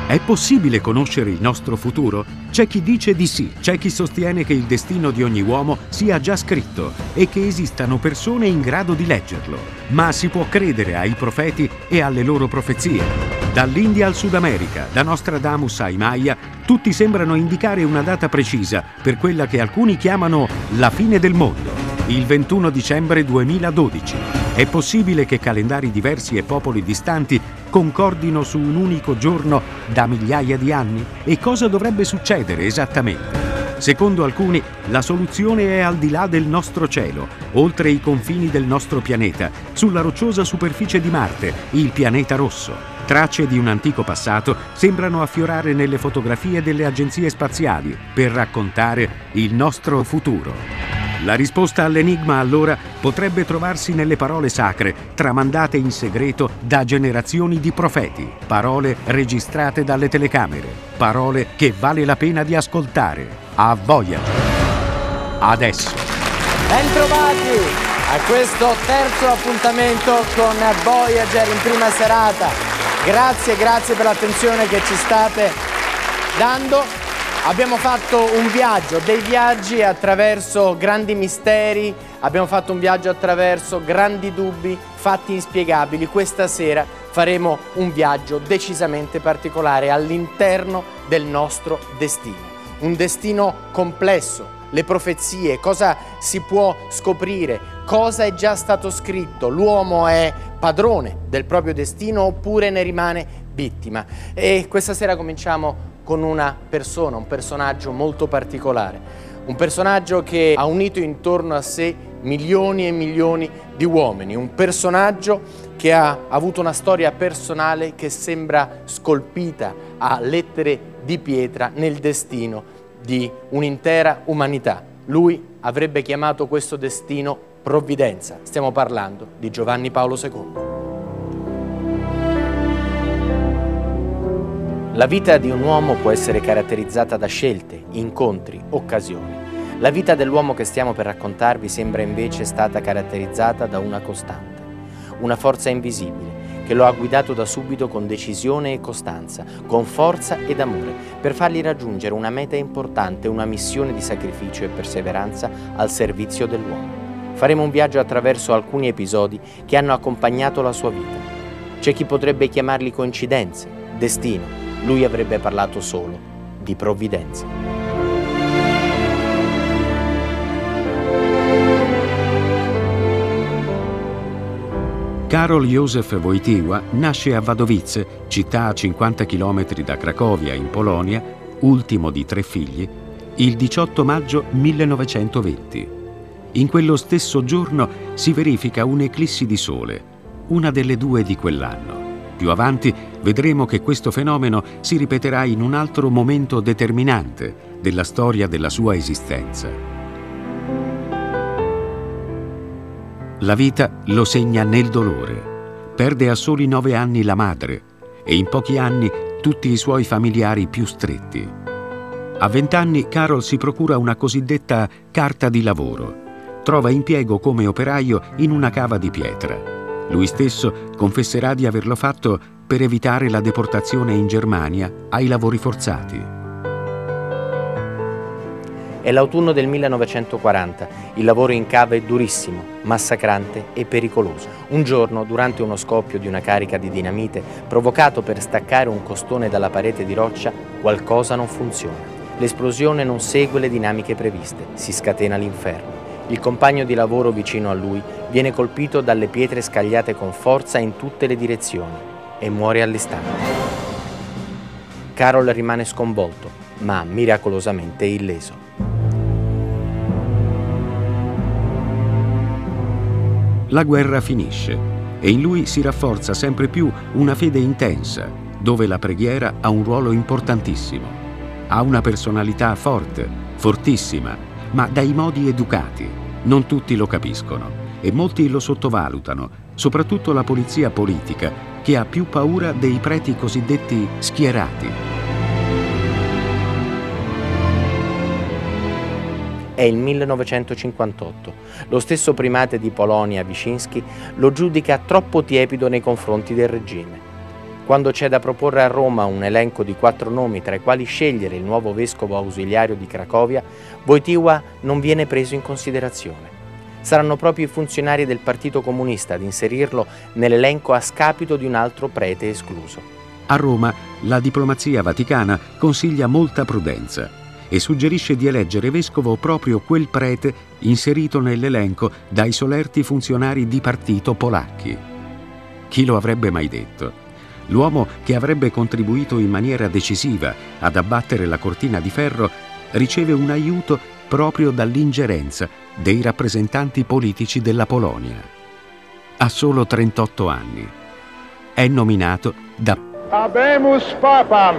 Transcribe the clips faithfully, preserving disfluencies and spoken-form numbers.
È possibile conoscere il nostro futuro? C'è chi dice di sì, c'è chi sostiene che il destino di ogni uomo sia già scritto e che esistano persone in grado di leggerlo. Ma si può credere ai profeti e alle loro profezie. Dall'India al Sud America, da Nostradamus ai Maya, tutti sembrano indicare una data precisa per quella che alcuni chiamano la fine del mondo, il ventuno dicembre duemiladodici. È possibile che calendari diversi e popoli distanti concordino su un unico giorno da migliaia di anni? E cosa dovrebbe succedere esattamente? Secondo alcuni, la soluzione è al di là del nostro cielo, oltre i confini del nostro pianeta, sulla rocciosa superficie di Marte, il pianeta rosso. Tracce di un antico passato sembrano affiorare nelle fotografie delle agenzie spaziali per raccontare il nostro futuro. La risposta all'enigma, allora, potrebbe trovarsi nelle parole sacre, tramandate in segreto da generazioni di profeti, parole registrate dalle telecamere, parole che vale la pena di ascoltare. A Voyager. Adesso. Bentrovati a questo terzo appuntamento con Voyager in prima serata. Grazie, grazie per l'attenzione che ci state dando. Abbiamo fatto un viaggio, dei viaggi attraverso grandi misteri, abbiamo fatto un viaggio attraverso grandi dubbi, fatti inspiegabili. Questa sera faremo un viaggio decisamente particolare all'interno del nostro destino. Un destino complesso, le profezie, cosa si può scoprire, cosa è già stato scritto, l'uomo è padrone del proprio destino oppure ne rimane vittima. E questa sera cominciamo con una persona, un personaggio molto particolare, un personaggio che ha unito intorno a sé milioni e milioni di uomini, un personaggio che ha avuto una storia personale che sembra scolpita a lettere di pietra nel destino di un'intera umanità. Lui avrebbe chiamato questo destino provvidenza. Stiamo parlando di Giovanni Paolo secondo. La vita di un uomo può essere caratterizzata da scelte, incontri, occasioni. La vita dell'uomo che stiamo per raccontarvi sembra invece stata caratterizzata da una costante, una forza invisibile che lo ha guidato da subito con decisione e costanza, con forza ed amore, per fargli raggiungere una meta importante, una missione di sacrificio e perseveranza al servizio dell'uomo. Faremo un viaggio attraverso alcuni episodi che hanno accompagnato la sua vita. C'è chi potrebbe chiamarli coincidenze, destino. Lui avrebbe parlato solo di provvidenza. Karol Józef Wojtyła nasce a Wadowice, città a cinquanta chilometri da Cracovia, in Polonia, ultimo di tre figli, il diciotto maggio millenovecentoventi. In quello stesso giorno si verifica un'eclissi di sole, una delle due di quell'anno. Più avanti vedremo che questo fenomeno si ripeterà in un altro momento determinante della storia della sua esistenza. La vita lo segna nel dolore. Perde a soli nove anni la madre e in pochi anni tutti i suoi familiari più stretti. A vent'anni Karol si procura una cosiddetta carta di lavoro. Trova impiego come operaio in una cava di pietra. Lui stesso confesserà di averlo fatto per evitare la deportazione in Germania ai lavori forzati. È l'autunno del millenovecentoquaranta. Il lavoro in cava è durissimo, massacrante e pericoloso. Un giorno, durante uno scoppio di una carica di dinamite, provocato per staccare un costone dalla parete di roccia, qualcosa non funziona. L'esplosione non segue le dinamiche previste, si scatena l'inferno. Il compagno di lavoro vicino a lui viene colpito dalle pietre scagliate con forza in tutte le direzioni e muore all'istante. Karol rimane sconvolto, ma miracolosamente illeso. La guerra finisce e in lui si rafforza sempre più una fede intensa, dove la preghiera ha un ruolo importantissimo. Ha una personalità forte, fortissima, ma dai modi educati. Non tutti lo capiscono e molti lo sottovalutano, soprattutto la polizia politica, che ha più paura dei preti cosiddetti schierati. È il millenovecentocinquantotto. Lo stesso primate di Polonia, Wyszynski, lo giudica troppo tiepido nei confronti del regime. Quando c'è da proporre a Roma un elenco di quattro nomi tra i quali scegliere il nuovo vescovo ausiliario di Cracovia, Wojtyła non viene preso in considerazione. Saranno proprio i funzionari del Partito Comunista ad inserirlo nell'elenco a scapito di un altro prete escluso. A Roma la diplomazia vaticana consiglia molta prudenza e suggerisce di eleggere vescovo proprio quel prete inserito nell'elenco dai solerti funzionari di partito polacchi. Chi lo avrebbe mai detto? L'uomo che avrebbe contribuito in maniera decisiva ad abbattere la cortina di ferro riceve un aiuto proprio dall'ingerenza dei rappresentanti politici della Polonia. Ha solo trentotto anni. È nominato da Habemus Papam.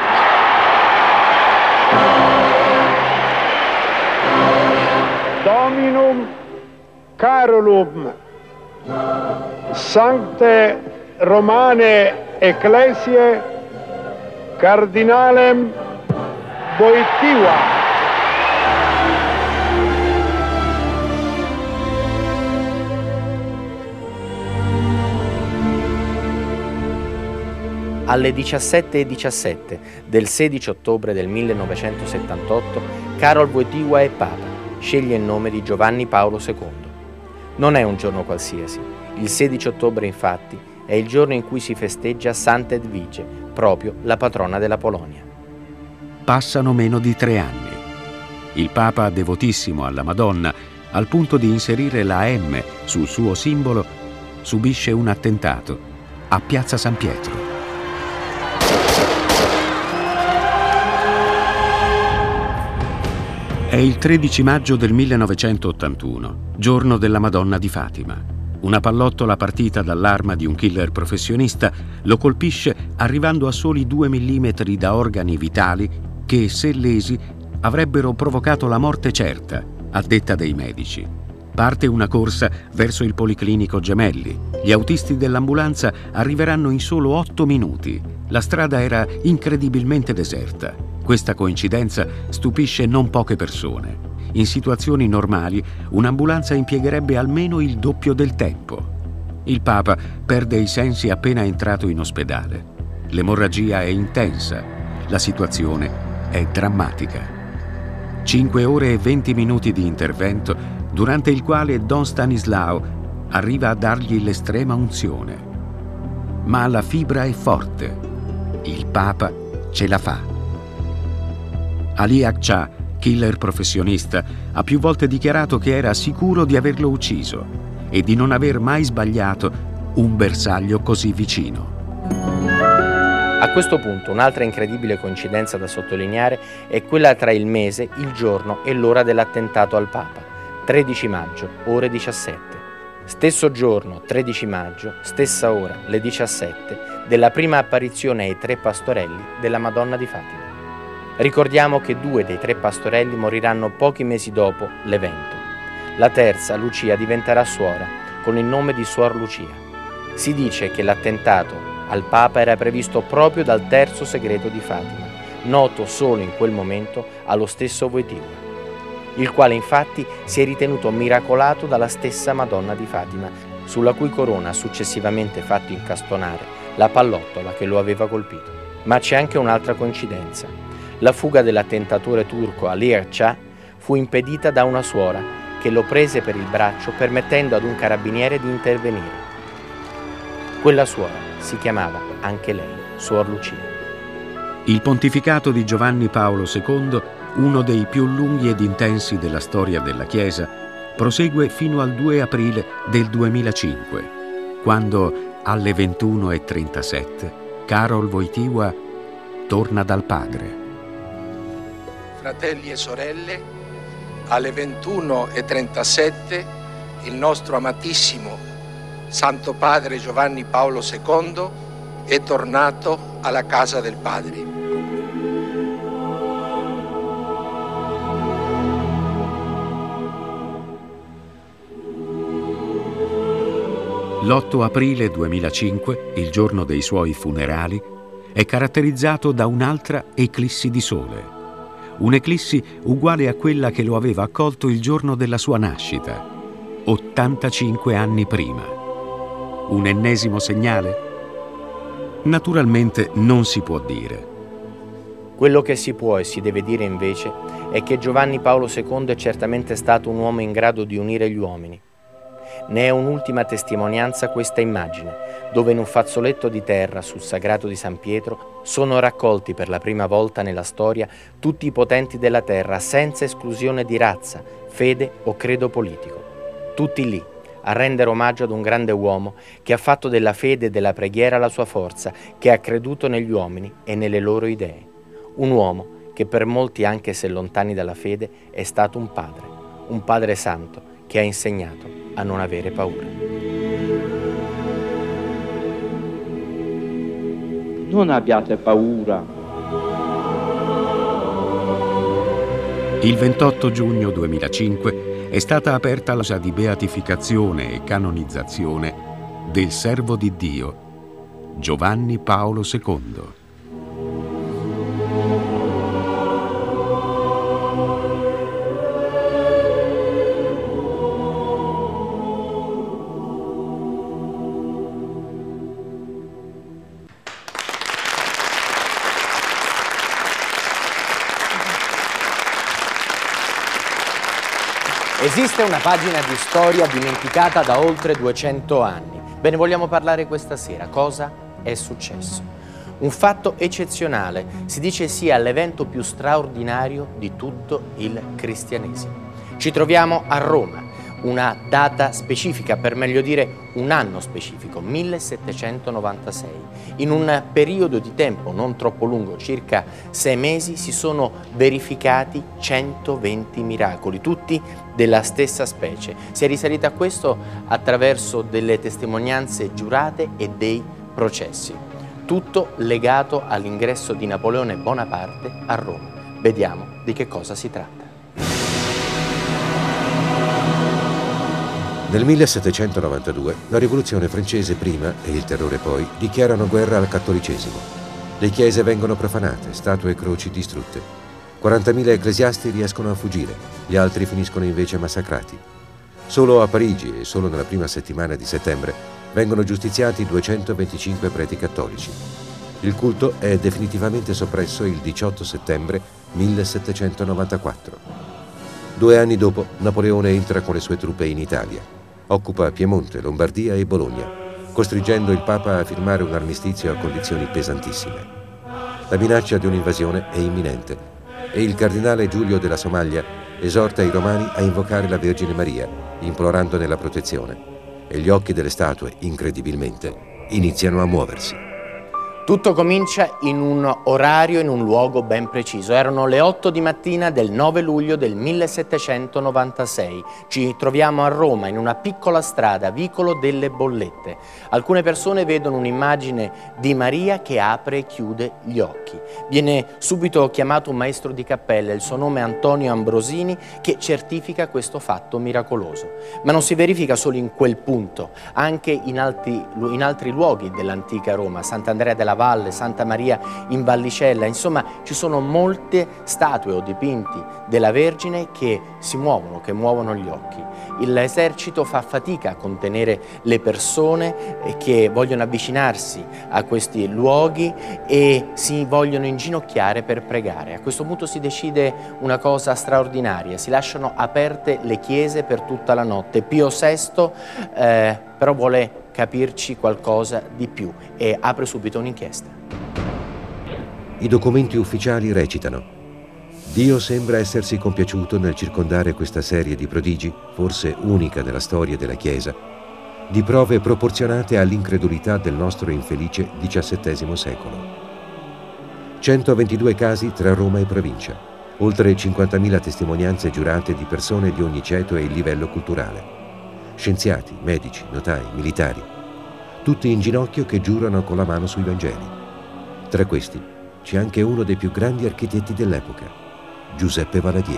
Dominum Carolum Sancte Romane Ecclesiae Cardinalem Wojtyła. Alle diciassette e diciassette del sedici ottobre del millenovecentosettantotto, Karol Wojtyła è Papa, sceglie il nome di Giovanni Paolo secondo. Non è un giorno qualsiasi. Il sedici ottobre, infatti, è il giorno in cui si festeggia Santa Edvige, proprio la patrona della Polonia. Passano meno di tre anni. Il Papa, devotissimo alla Madonna, al punto di inserire la M sul suo simbolo, subisce un attentato a Piazza San Pietro. È il tredici maggio del millenovecentottantuno, giorno della Madonna di Fatima. Una pallottola partita dall'arma di un killer professionista lo colpisce arrivando a soli due millimetri da organi vitali che, se lesi, avrebbero provocato la morte certa, a detta dei medici. Parte una corsa verso il Policlinico Gemelli. Gli autisti dell'ambulanza arriveranno in solo otto minuti. La strada era incredibilmente deserta. Questa coincidenza stupisce non poche persone. In situazioni normali, un'ambulanza impiegherebbe almeno il doppio del tempo. Il Papa perde i sensi appena entrato in ospedale. L'emorragia è intensa. La situazione è drammatica. Cinque ore e venti minuti di intervento, durante il quale Don Stanislao arriva a dargli l'estrema unzione. Ma la fibra è forte. Il Papa ce la fa. Ali Akça, killer professionista, ha più volte dichiarato che era sicuro di averlo ucciso e di non aver mai sbagliato un bersaglio così vicino. A questo punto un'altra incredibile coincidenza da sottolineare è quella tra il mese, il giorno e l'ora dell'attentato al Papa, tredici maggio, ore diciassette. Stesso giorno, tredici maggio, stessa ora, le diciassette, della prima apparizione ai tre pastorelli della Madonna di Fatima. Ricordiamo che due dei tre pastorelli moriranno pochi mesi dopo l'evento. La terza, Lucia, diventerà suora, con il nome di Suor Lucia. Si dice che l'attentato al Papa era previsto proprio dal terzo segreto di Fatima, noto solo in quel momento allo stesso Wojtyła, il quale infatti si è ritenuto miracolato dalla stessa Madonna di Fatima, sulla cui corona ha successivamente fatto incastonare la pallottola che lo aveva colpito. Ma c'è anche un'altra coincidenza. La fuga dell'attentatore turco Ali Akça fu impedita da una suora che lo prese per il braccio permettendo ad un carabiniere di intervenire. Quella suora si chiamava anche lei Suor Lucia. Il pontificato di Giovanni Paolo secondo, uno dei più lunghi ed intensi della storia della Chiesa, prosegue fino al due aprile del duemilacinque, quando alle ventuno e trentasette Karol Wojtyła torna dal Padre. Fratelli e sorelle, alle ventuno e trentasette il nostro amatissimo Santo Padre Giovanni Paolo secondo è tornato alla casa del Padre. L'otto aprile duemilacinque, il giorno dei suoi funerali, è caratterizzato da un'altra eclissi di sole. Un'eclissi uguale a quella che lo aveva accolto il giorno della sua nascita, ottantacinque anni prima. Un ennesimo segnale? Naturalmente non si può dire. Quello che si può e si deve dire invece è che Giovanni Paolo secondo è certamente stato un uomo in grado di unire gli uomini. Ne è un'ultima testimonianza questa immagine, dove in un fazzoletto di terra sul sagrato di San Pietro sono raccolti per la prima volta nella storia tutti i potenti della terra, senza esclusione di razza, fede o credo politico. Tutti lì, a rendere omaggio ad un grande uomo che ha fatto della fede e della preghiera la sua forza, che ha creduto negli uomini e nelle loro idee. Un uomo che per molti, anche se lontani dalla fede, è stato un padre, un padre santo che ha insegnato a non avere paura. Non abbiate paura. Il ventotto giugno duemilacinque è stata aperta la messa di beatificazione e canonizzazione del servo di Dio, Giovanni Paolo secondo. Esiste una pagina di storia dimenticata da oltre duecento anni. Ve ne vogliamo parlare questa sera. Cosa è successo? Un fatto eccezionale, si dice sia l'evento più straordinario di tutto il cristianesimo. Ci troviamo a Roma, una data specifica, per meglio dire un anno specifico, millesettecentonovantasei. In un periodo di tempo non troppo lungo, circa sei mesi, si sono verificati centoventi miracoli, tutti della stessa specie. Si è risalita a questo attraverso delle testimonianze giurate e dei processi. Tutto legato all'ingresso di Napoleone Bonaparte a Roma. Vediamo di che cosa si tratta. Nel millesettecentonovantadue la rivoluzione francese prima e il terrore poi dichiarano guerra al cattolicesimo. Le chiese vengono profanate, statue e croci distrutte. quarantamila ecclesiasti riescono a fuggire, gli altri finiscono invece massacrati. Solo a Parigi e solo nella prima settimana di settembre vengono giustiziati duecentoventicinque preti cattolici. Il culto è definitivamente soppresso il diciotto settembre millesettecentonovantaquattro. Due anni dopo Napoleone entra con le sue truppe in Italia. Occupa Piemonte, Lombardia e Bologna, costringendo il Papa a firmare un armistizio a condizioni pesantissime. La minaccia di un'invasione è imminente e il cardinale Giulio della Somaglia esorta i romani a invocare la Vergine Maria, implorandone la protezione, e gli occhi delle statue, incredibilmente, iniziano a muoversi. Tutto comincia in un orario, in un luogo ben preciso. Erano le otto di mattina del nove luglio del millesettecentonovantasei. Ci troviamo a Roma, in una piccola strada, vicolo delle Bollette. Alcune persone vedono un'immagine di Maria che apre e chiude gli occhi. Viene subito chiamato un maestro di cappella, il suo nome è Antonio Ambrosini, che certifica questo fatto miracoloso. Ma non si verifica solo in quel punto, anche in altri, in altri luoghi dell'antica Roma, Sant'Andrea della Valle, Santa Maria in Vallicella, insomma ci sono molte statue o dipinti della Vergine che si muovono, che muovono gli occhi. L'esercito fa fatica a contenere le persone che vogliono avvicinarsi a questi luoghi e si vogliono inginocchiare per pregare. A questo punto si decide una cosa straordinaria, si lasciano aperte le chiese per tutta la notte. Pio sesto eh, però vuole capirci qualcosa di più e apre subito un'inchiesta. I documenti ufficiali recitano: Dio sembra essersi compiaciuto nel circondare questa serie di prodigi, forse unica nella storia della Chiesa, di prove proporzionate all'incredulità del nostro infelice diciassettesimo secolo. centoventidue casi tra Roma e provincia, oltre cinquantamila testimonianze giurate di persone di ogni ceto e livello culturale. Scienziati, medici, notai, militari, tutti in ginocchio che giurano con la mano sui Vangeli. Tra questi c'è anche uno dei più grandi architetti dell'epoca, Giuseppe Valadier.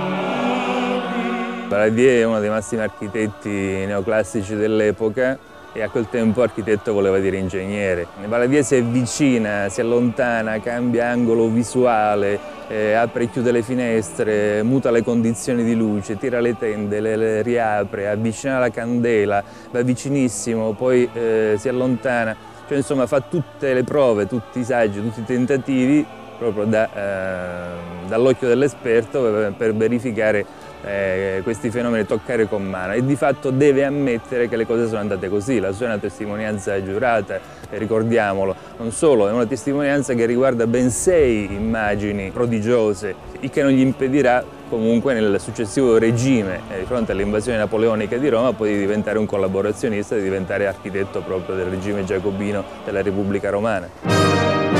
Valadier è uno dei massimi architetti neoclassici dell'epoca e a quel tempo architetto voleva dire ingegnere. Valadier si avvicina, si allontana, cambia angolo visuale, eh, apre e chiude le finestre, muta le condizioni di luce, tira le tende, le, le riapre, avvicina la candela, va vicinissimo, poi eh, si allontana. Cioè insomma fa tutte le prove, tutti i saggi, tutti i tentativi proprio da, eh, dall'occhio dell'esperto per, per verificare eh, questi fenomeni, toccare con mano, e di fatto deve ammettere che le cose sono andate così. La sua è una testimonianza giurata, e ricordiamolo, non solo, è una testimonianza che riguarda ben sei immagini prodigiose, il che non gli impedirà comunque nel successivo regime, eh, di fronte all'invasione napoleonica di Roma, poi di diventare un collaborazionista, di diventare architetto proprio del regime giacobino della Repubblica Romana.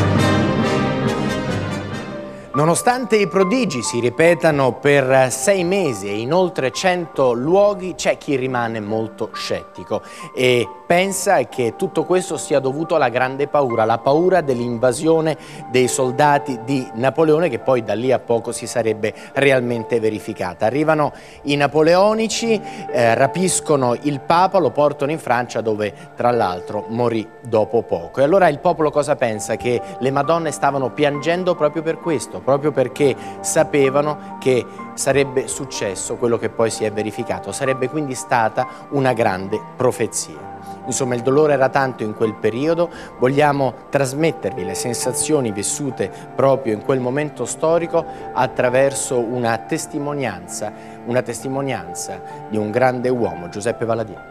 Nonostante i prodigi si ripetano per sei mesi e in oltre cento luoghi, c'è chi rimane molto scettico e pensa che tutto questo sia dovuto alla grande paura, la paura dell'invasione dei soldati di Napoleone, che poi da lì a poco si sarebbe realmente verificata. Arrivano i napoleonici, eh, rapiscono il Papa, lo portano in Francia, dove tra l'altro morì dopo poco. E allora il popolo cosa pensa? Che le Madonne stavano piangendo proprio per questo, proprio perché sapevano che sarebbe successo quello che poi si è verificato, sarebbe quindi stata una grande profezia. Insomma, il dolore era tanto in quel periodo, vogliamo trasmettervi le sensazioni vissute proprio in quel momento storico attraverso una testimonianza, una testimonianza di un grande uomo, Giuseppe Valadier.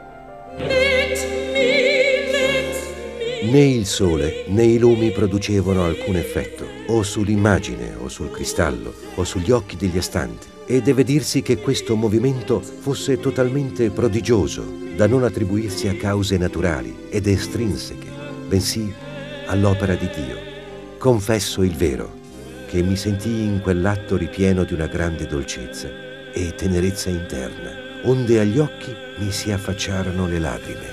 Né il sole né i lumi producevano alcun effetto, o sull'immagine, o sul cristallo, o sugli occhi degli astanti, e deve dirsi che questo movimento fosse totalmente prodigioso, da non attribuirsi a cause naturali ed estrinseche, bensì all'opera di Dio. Confesso il vero, che mi sentii in quell'atto ripieno di una grande dolcezza e tenerezza interna, onde agli occhi mi si affacciarono le lacrime.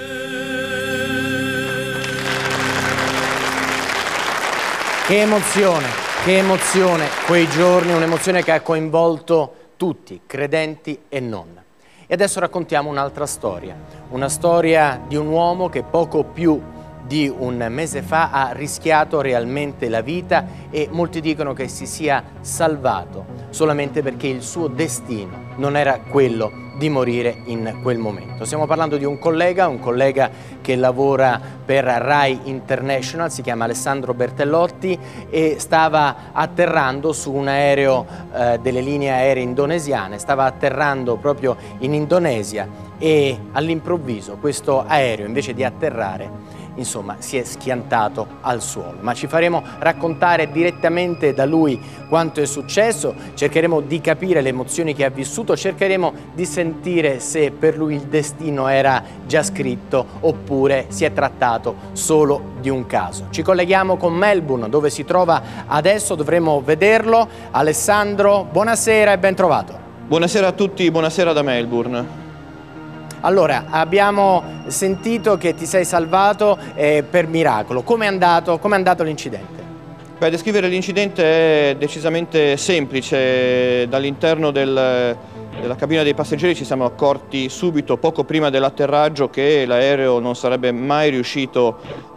Che emozione, che emozione quei giorni, un'emozione che ha coinvolto tutti, credenti e non. E adesso raccontiamo un'altra storia, una storia di un uomo che poco più di un mese fa ha rischiato realmente la vita e molti dicono che si sia salvato solamente perché il suo destino non era quello di morire in quel momento. Stiamo parlando di un collega, un collega che lavora per Rai International, si chiama Alessandro Bertellotti e stava atterrando su un aereo eh, delle linee aeree indonesiane, stava atterrando proprio in Indonesia e all'improvviso questo aereo, invece di atterrare, insomma, si è schiantato al suolo. Ma ci faremo raccontare direttamente da lui quanto è successo, cercheremo di capire le emozioni che ha vissuto, cercheremo di sentire se per lui il destino era già scritto oppure si è trattato solo di un caso. Ci colleghiamo con Melbourne, dove si trova adesso, dovremo vederlo. Alessandro, buonasera e ben trovato. Buonasera a tutti, buonasera da Melbourne. Allora, abbiamo sentito che ti sei salvato eh, per miracolo. Come è andato, com'è andato l'incidente? Beh, descrivere l'incidente è decisamente semplice. Dall'interno del, della cabina dei passeggeri ci siamo accorti subito, poco prima dell'atterraggio, che l'aereo non sarebbe mai riuscito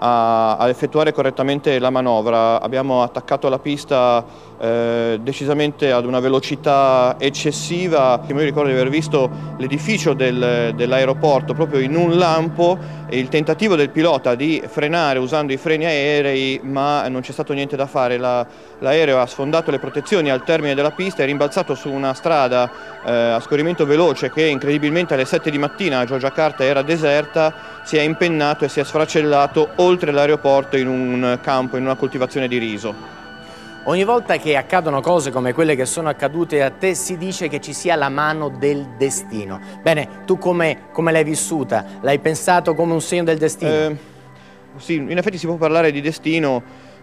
a, a effettuare correttamente la manovra. Abbiamo attaccato la pista Eh, decisamente ad una velocità eccessiva. Io ricordo di aver visto l'edificio del, dell'aeroporto proprio in un lampo e il tentativo del pilota di frenare usando i freni aerei, ma non c'è stato niente da fare. La, l'aereo ha sfondato le protezioni al termine della pista, è rimbalzato su una strada eh, a scorrimento veloce che incredibilmente alle sette di mattina a Yogyakarta era deserta, si è impennato e si è sfracellato oltre l'aeroporto in un campo, in una coltivazione di riso. Ogni volta che accadono cose come quelle che sono accadute a te si dice che ci sia la mano del destino. Bene, tu come, come l'hai vissuta? L'hai pensato come un segno del destino? Eh, sì, in effetti si può parlare di destino,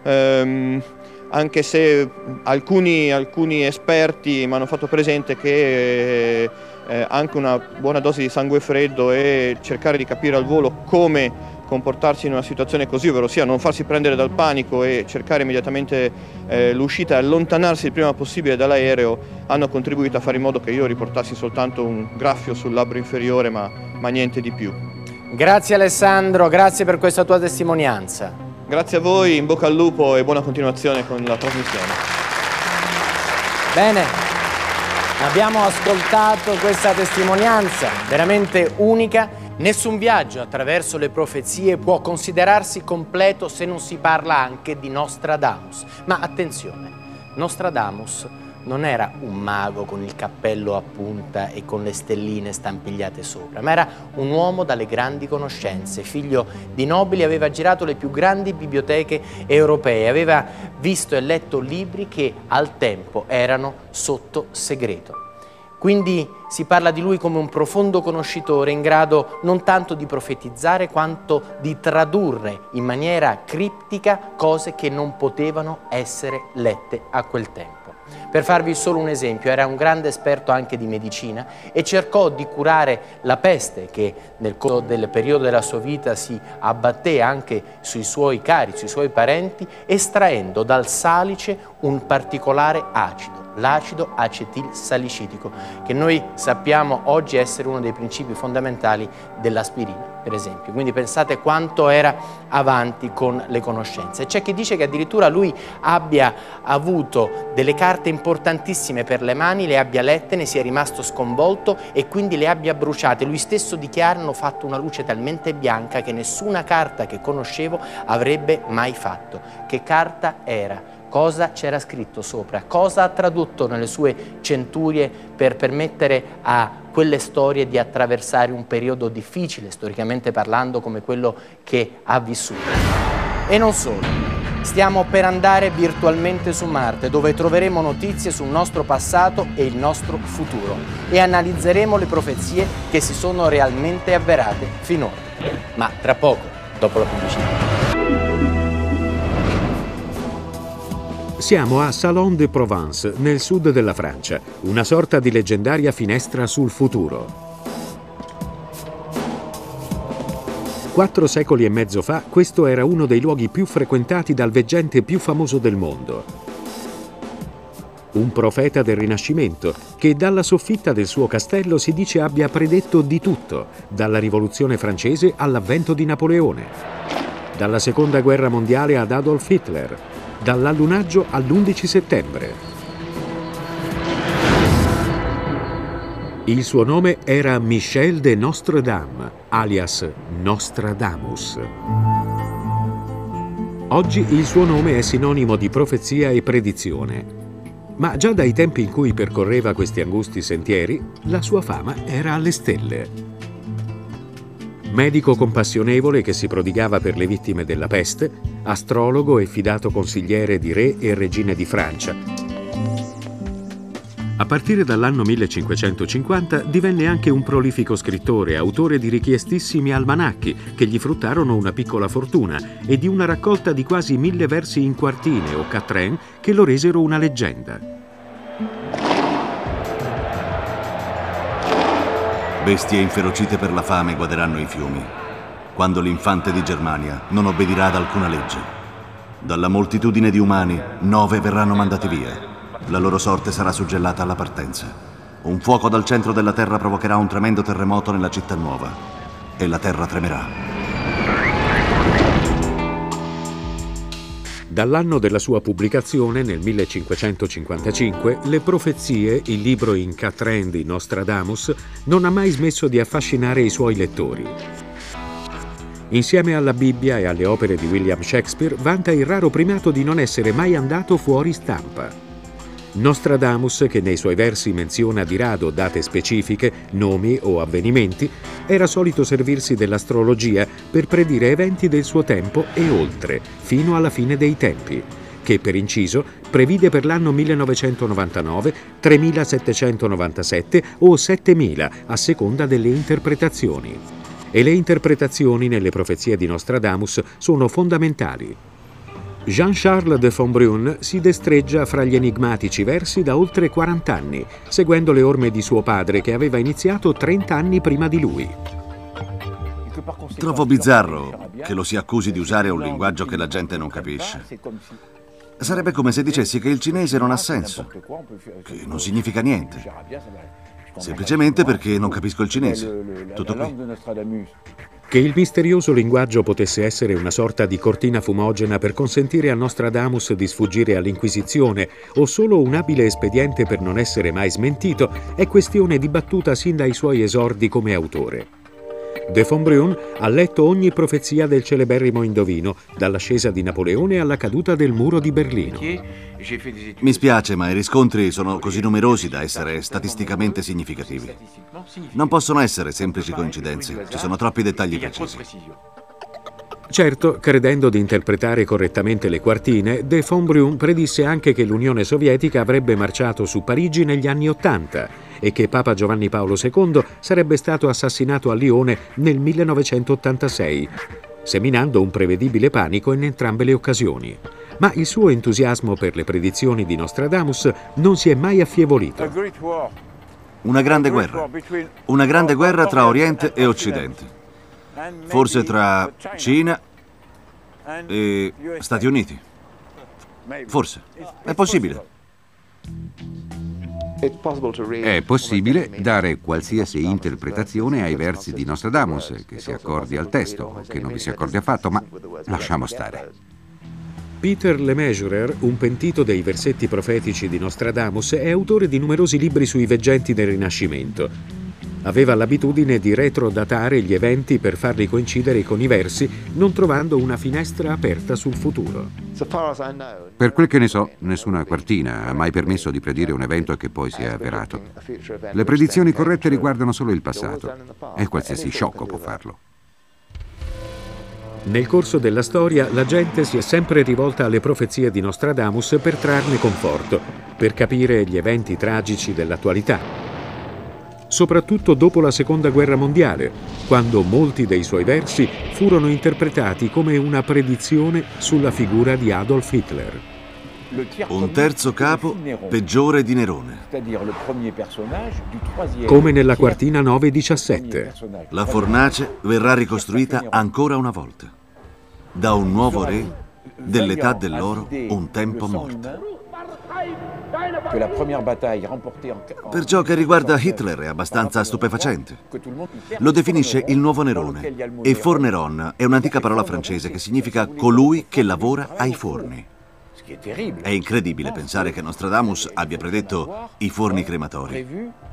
ehm, anche se alcuni, alcuni esperti mi hanno fatto presente che eh, anche una buona dose di sangue freddo e cercare di capire al volo come comportarsi in una situazione così, ovvero sia non farsi prendere dal panico e cercare immediatamente eh, l'uscita e allontanarsi il prima possibile dall'aereo, hanno contribuito a fare in modo che io riportassi soltanto un graffio sul labbro inferiore, ma, ma niente di più. Grazie Alessandro, grazie per questa tua testimonianza. Grazie a voi, in bocca al lupo e buona continuazione con la trasmissione. Bene, abbiamo ascoltato questa testimonianza veramente unica. Nessun viaggio attraverso le profezie può considerarsi completo se non si parla anche di Nostradamus. Ma attenzione, Nostradamus non era un mago con il cappello a punta e con le stelline stampigliate sopra, ma era un uomo dalle grandi conoscenze, figlio di nobili, aveva girato le più grandi biblioteche europee, aveva visto e letto libri che al tempo erano sotto segreto. Quindi si parla di lui come un profondo conoscitore in grado non tanto di profetizzare quanto di tradurre in maniera criptica cose che non potevano essere lette a quel tempo. Per farvi solo un esempio, era un grande esperto anche di medicina e cercò di curare la peste che nel corso del periodo della sua vita si abbatté anche sui suoi cari, sui suoi parenti, estraendo dal salice un particolare acido, l'acido acetilsalicitico, che noi sappiamo oggi essere uno dei principi fondamentali dell'aspirina, per esempio. Quindi pensate quanto era avanti con le conoscenze. C'è chi dice che addirittura lui abbia avuto delle carte importantissime per le mani, le abbia lette, ne sia rimasto sconvolto e quindi le abbia bruciate. Lui stesso dichiara: hanno fatto una luce talmente bianca che nessuna carta che conoscevo avrebbe mai fatto. Che carta era? Cosa c'era scritto sopra? Cosa ha tradotto nelle sue centurie per permettere a quelle storie di attraversare un periodo difficile, storicamente parlando, come quello che ha vissuto? E non solo. Stiamo per andare virtualmente su Marte, dove troveremo notizie sul nostro passato e il nostro futuro e analizzeremo le profezie che si sono realmente avverate finora. Ma tra poco, dopo la pubblicità. Siamo a Salon de Provence, nel sud della Francia, una sorta di leggendaria finestra sul futuro. Quattro secoli e mezzo fa, questo era uno dei luoghi più frequentati dal veggente più famoso del mondo. Un profeta del Rinascimento, che dalla soffitta del suo castello si dice abbia predetto di tutto, dalla Rivoluzione francese all'avvento di Napoleone, dalla Seconda Guerra Mondiale ad Adolf Hitler, dall'allunaggio all'undici settembre. Il suo nome era Michel de Nostredame, alias Nostradamus. Oggi il suo nome è sinonimo di profezia e predizione. Ma già dai tempi in cui percorreva questi angusti sentieri, la sua fama era alle stelle. Medico compassionevole che si prodigava per le vittime della peste, astrologo e fidato consigliere di re e regine di Francia. A partire dall'anno millecinquecentocinquanta divenne anche un prolifico scrittore, autore di richiestissimi almanacchi che gli fruttarono una piccola fortuna e di una raccolta di quasi mille versi in quartine o quatrain che lo resero una leggenda. Bestie inferocite per la fame guaderanno i fiumi, quando l'infante di Germania non obbedirà ad alcuna legge. Dalla moltitudine di umani, nove verranno mandati via. La loro sorte sarà suggellata alla partenza. Un fuoco dal centro della terra provocherà un tremendo terremoto nella città nuova, e la terra tremerà. Dall'anno della sua pubblicazione, nel millecinquecentocinquantacinque, Le profezie, il libro in quatrain di Nostradamus, non ha mai smesso di affascinare i suoi lettori. Insieme alla Bibbia e alle opere di William Shakespeare, vanta il raro primato di non essere mai andato fuori stampa. Nostradamus, che nei suoi versi menziona di rado date specifiche, nomi o avvenimenti, era solito servirsi dell'astrologia per predire eventi del suo tempo e oltre, fino alla fine dei tempi, che per inciso previde per l'anno millenovecentonovantanove, tremilasettecentonovantasette o settemila, a seconda delle interpretazioni. E le interpretazioni nelle profezie di Nostradamus sono fondamentali. Jean-Charles de Fonbrun si destreggia fra gli enigmatici versi da oltre quaranta anni, seguendo le orme di suo padre che aveva iniziato trenta anni prima di lui. Trovo bizzarro che lo si accusi di usare un linguaggio che la gente non capisce. Sarebbe come se dicessi che il cinese non ha senso, che non significa niente. Semplicemente perché non capisco il cinese. Tutto qui. Che il misterioso linguaggio potesse essere una sorta di cortina fumogena per consentire a Nostradamus di sfuggire all'Inquisizione o solo un abile espediente per non essere mai smentito è questione dibattuta sin dai suoi esordi come autore. De von Brun ha letto ogni profezia del celeberrimo indovino, dall'ascesa di Napoleone alla caduta del muro di Berlino. Mi spiace, ma i riscontri sono così numerosi da essere statisticamente significativi. Non possono essere semplici coincidenze, ci sono troppi dettagli precisi. Certo, credendo di interpretare correttamente le quartine, De von Brun predisse anche che l'Unione Sovietica avrebbe marciato su Parigi negli anni Ottanta e che Papa Giovanni Paolo secondo sarebbe stato assassinato a Lione nel millenovecentottantasei, seminando un prevedibile panico in entrambe le occasioni. Ma il suo entusiasmo per le predizioni di Nostradamus non si è mai affievolito. Una grande guerra. Una grande guerra tra Oriente e Occidente. Forse tra Cina e Stati Uniti. Forse. È possibile. È possibile dare qualsiasi interpretazione ai versi di Nostradamus, che si accordi al testo o che non vi si accordi affatto, ma lasciamo stare. Peter Lemesurier, un pentito dei versetti profetici di Nostradamus, è autore di numerosi libri sui veggenti del Rinascimento. Aveva l'abitudine di retrodatare gli eventi per farli coincidere con i versi, non trovando una finestra aperta sul futuro. Per quel che ne so, nessuna quartina ha mai permesso di predire un evento che poi si è avverato. Le predizioni corrette riguardano solo il passato, e qualsiasi sciocco può farlo. Nel corso della storia, la gente si è sempre rivolta alle profezie di Nostradamus per trarne conforto, per capire gli eventi tragici dell'attualità. Soprattutto dopo la Seconda Guerra Mondiale, quando molti dei suoi versi furono interpretati come una predizione sulla figura di Adolf Hitler. Un terzo capo peggiore di Nerone. Come nella quartina nove diciassette. La fornace verrà ricostruita ancora una volta. Da un nuovo re, dell'età dell'oro, un tempo morto. Per ciò che riguarda Hitler è abbastanza stupefacente. Lo definisce il nuovo Nerone e Forneron è un'antica parola francese che significa colui che lavora ai forni. È incredibile pensare che Nostradamus abbia predetto i forni crematori.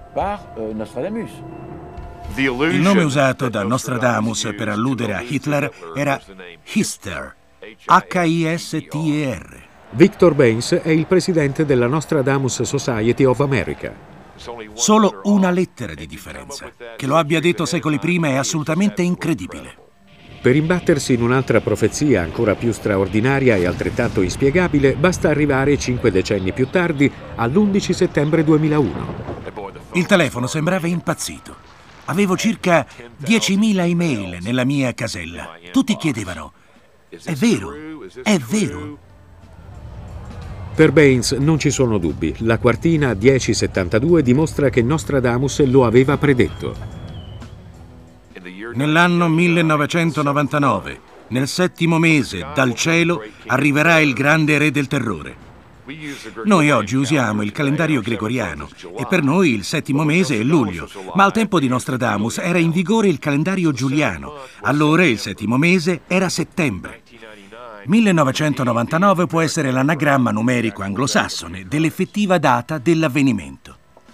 Il nome usato da Nostradamus per alludere a Hitler era Hister, H I S T E R. Victor Baines è il presidente della Nostradamus Society of America. Solo una lettera di differenza. Che lo abbia detto secoli prima è assolutamente incredibile. Per imbattersi in un'altra profezia ancora più straordinaria e altrettanto inspiegabile, basta arrivare cinque decenni più tardi, all'undici settembre duemilauno. Il telefono sembrava impazzito. Avevo circa diecimila email nella mia casella. Tutti chiedevano: è vero? È vero? Per Baines non ci sono dubbi. La quartina dieci settantadue dimostra che Nostradamus lo aveva predetto. Nell'anno millenovecentonovantanove, nel settimo mese, dal cielo arriverà il grande re del terrore. Noi oggi usiamo il calendario gregoriano e per noi il settimo mese è luglio, ma al tempo di Nostradamus era in vigore il calendario giuliano. Allora il settimo mese era settembre. millenovecentonovantanove può essere l'anagramma numerico anglosassone dell'effettiva data dell'avvenimento,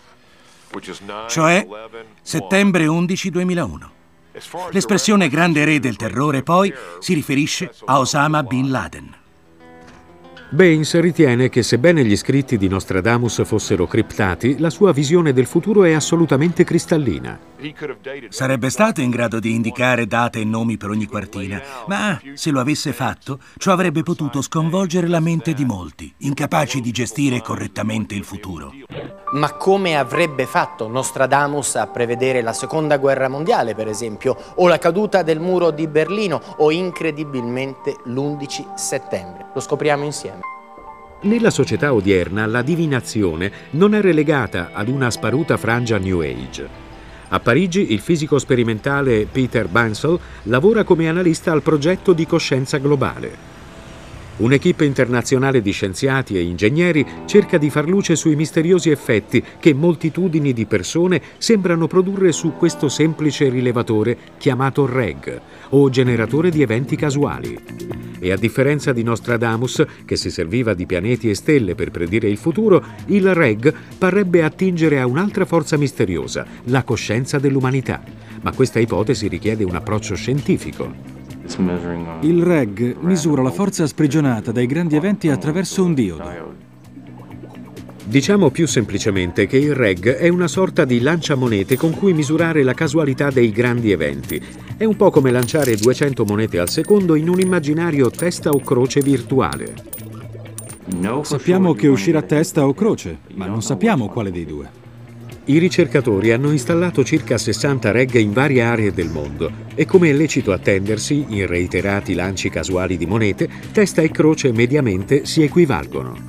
cioè settembre undici duemilauno. L'espressione grande re del terrore poi si riferisce a Osama Bin Laden. Baines ritiene che sebbene gli scritti di Nostradamus fossero criptati, la sua visione del futuro è assolutamente cristallina. Sarebbe stato in grado di indicare date e nomi per ogni quartina, ma se lo avesse fatto, ciò avrebbe potuto sconvolgere la mente di molti, incapaci di gestire correttamente il futuro. Ma come avrebbe fatto Nostradamus a prevedere la Seconda Guerra Mondiale, per esempio, o la caduta del muro di Berlino, o incredibilmente l'undici settembre? Lo scopriamo insieme. Nella società odierna la divinazione non è relegata ad una sparuta frangia New Age. A Parigi il fisico sperimentale Peter Bansal lavora come analista al progetto di coscienza globale. Un'equipe internazionale di scienziati e ingegneri cerca di far luce sui misteriosi effetti che moltitudini di persone sembrano produrre su questo semplice rilevatore chiamato R E G, o generatore di eventi casuali. E a differenza di Nostradamus, che si serviva di pianeti e stelle per predire il futuro, il Reg parrebbe attingere a un'altra forza misteriosa, la coscienza dell'umanità. Ma questa ipotesi richiede un approccio scientifico. Il Reg misura la forza sprigionata dai grandi eventi attraverso un diodo. Diciamo più semplicemente che il Reg è una sorta di lanciamonete con cui misurare la casualità dei grandi eventi. È un po' come lanciare duecento monete al secondo in un immaginario testa o croce virtuale. Sappiamo che uscirà testa o croce, ma non sappiamo quale dei due. I ricercatori hanno installato circa sessanta Reg in varie aree del mondo e, come è lecito attendersi, in reiterati lanci casuali di monete, testa e croce mediamente si equivalgono.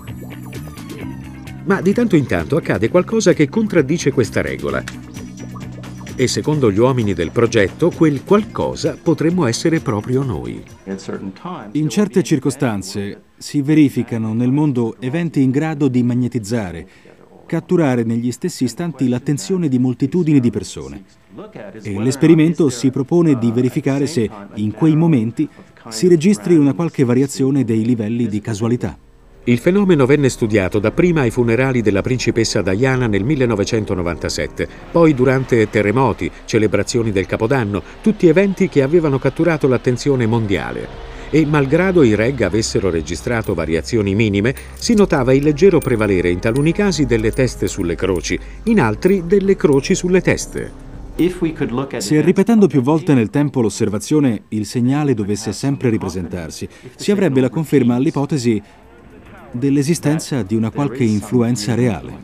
Ma di tanto in tanto accade qualcosa che contraddice questa regola. E secondo gli uomini del progetto, quel qualcosa potremmo essere proprio noi. In certe circostanze si verificano nel mondo eventi in grado di magnetizzare, catturare negli stessi istanti l'attenzione di moltitudini di persone. E l'esperimento si propone di verificare se, in quei momenti, si registri una qualche variazione dei livelli di casualità. Il fenomeno venne studiato dapprima ai funerali della principessa Diana nel millenovecentonovantasette, poi durante terremoti, celebrazioni del Capodanno, tutti eventi che avevano catturato l'attenzione mondiale. E malgrado i Reg avessero registrato variazioni minime, si notava il leggero prevalere in taluni casi delle teste sulle croci, in altri delle croci sulle teste. Se ripetendo più volte nel tempo l'osservazione il segnale dovesse sempre ripresentarsi, si avrebbe la conferma all'ipotesi dell'esistenza di una qualche influenza reale.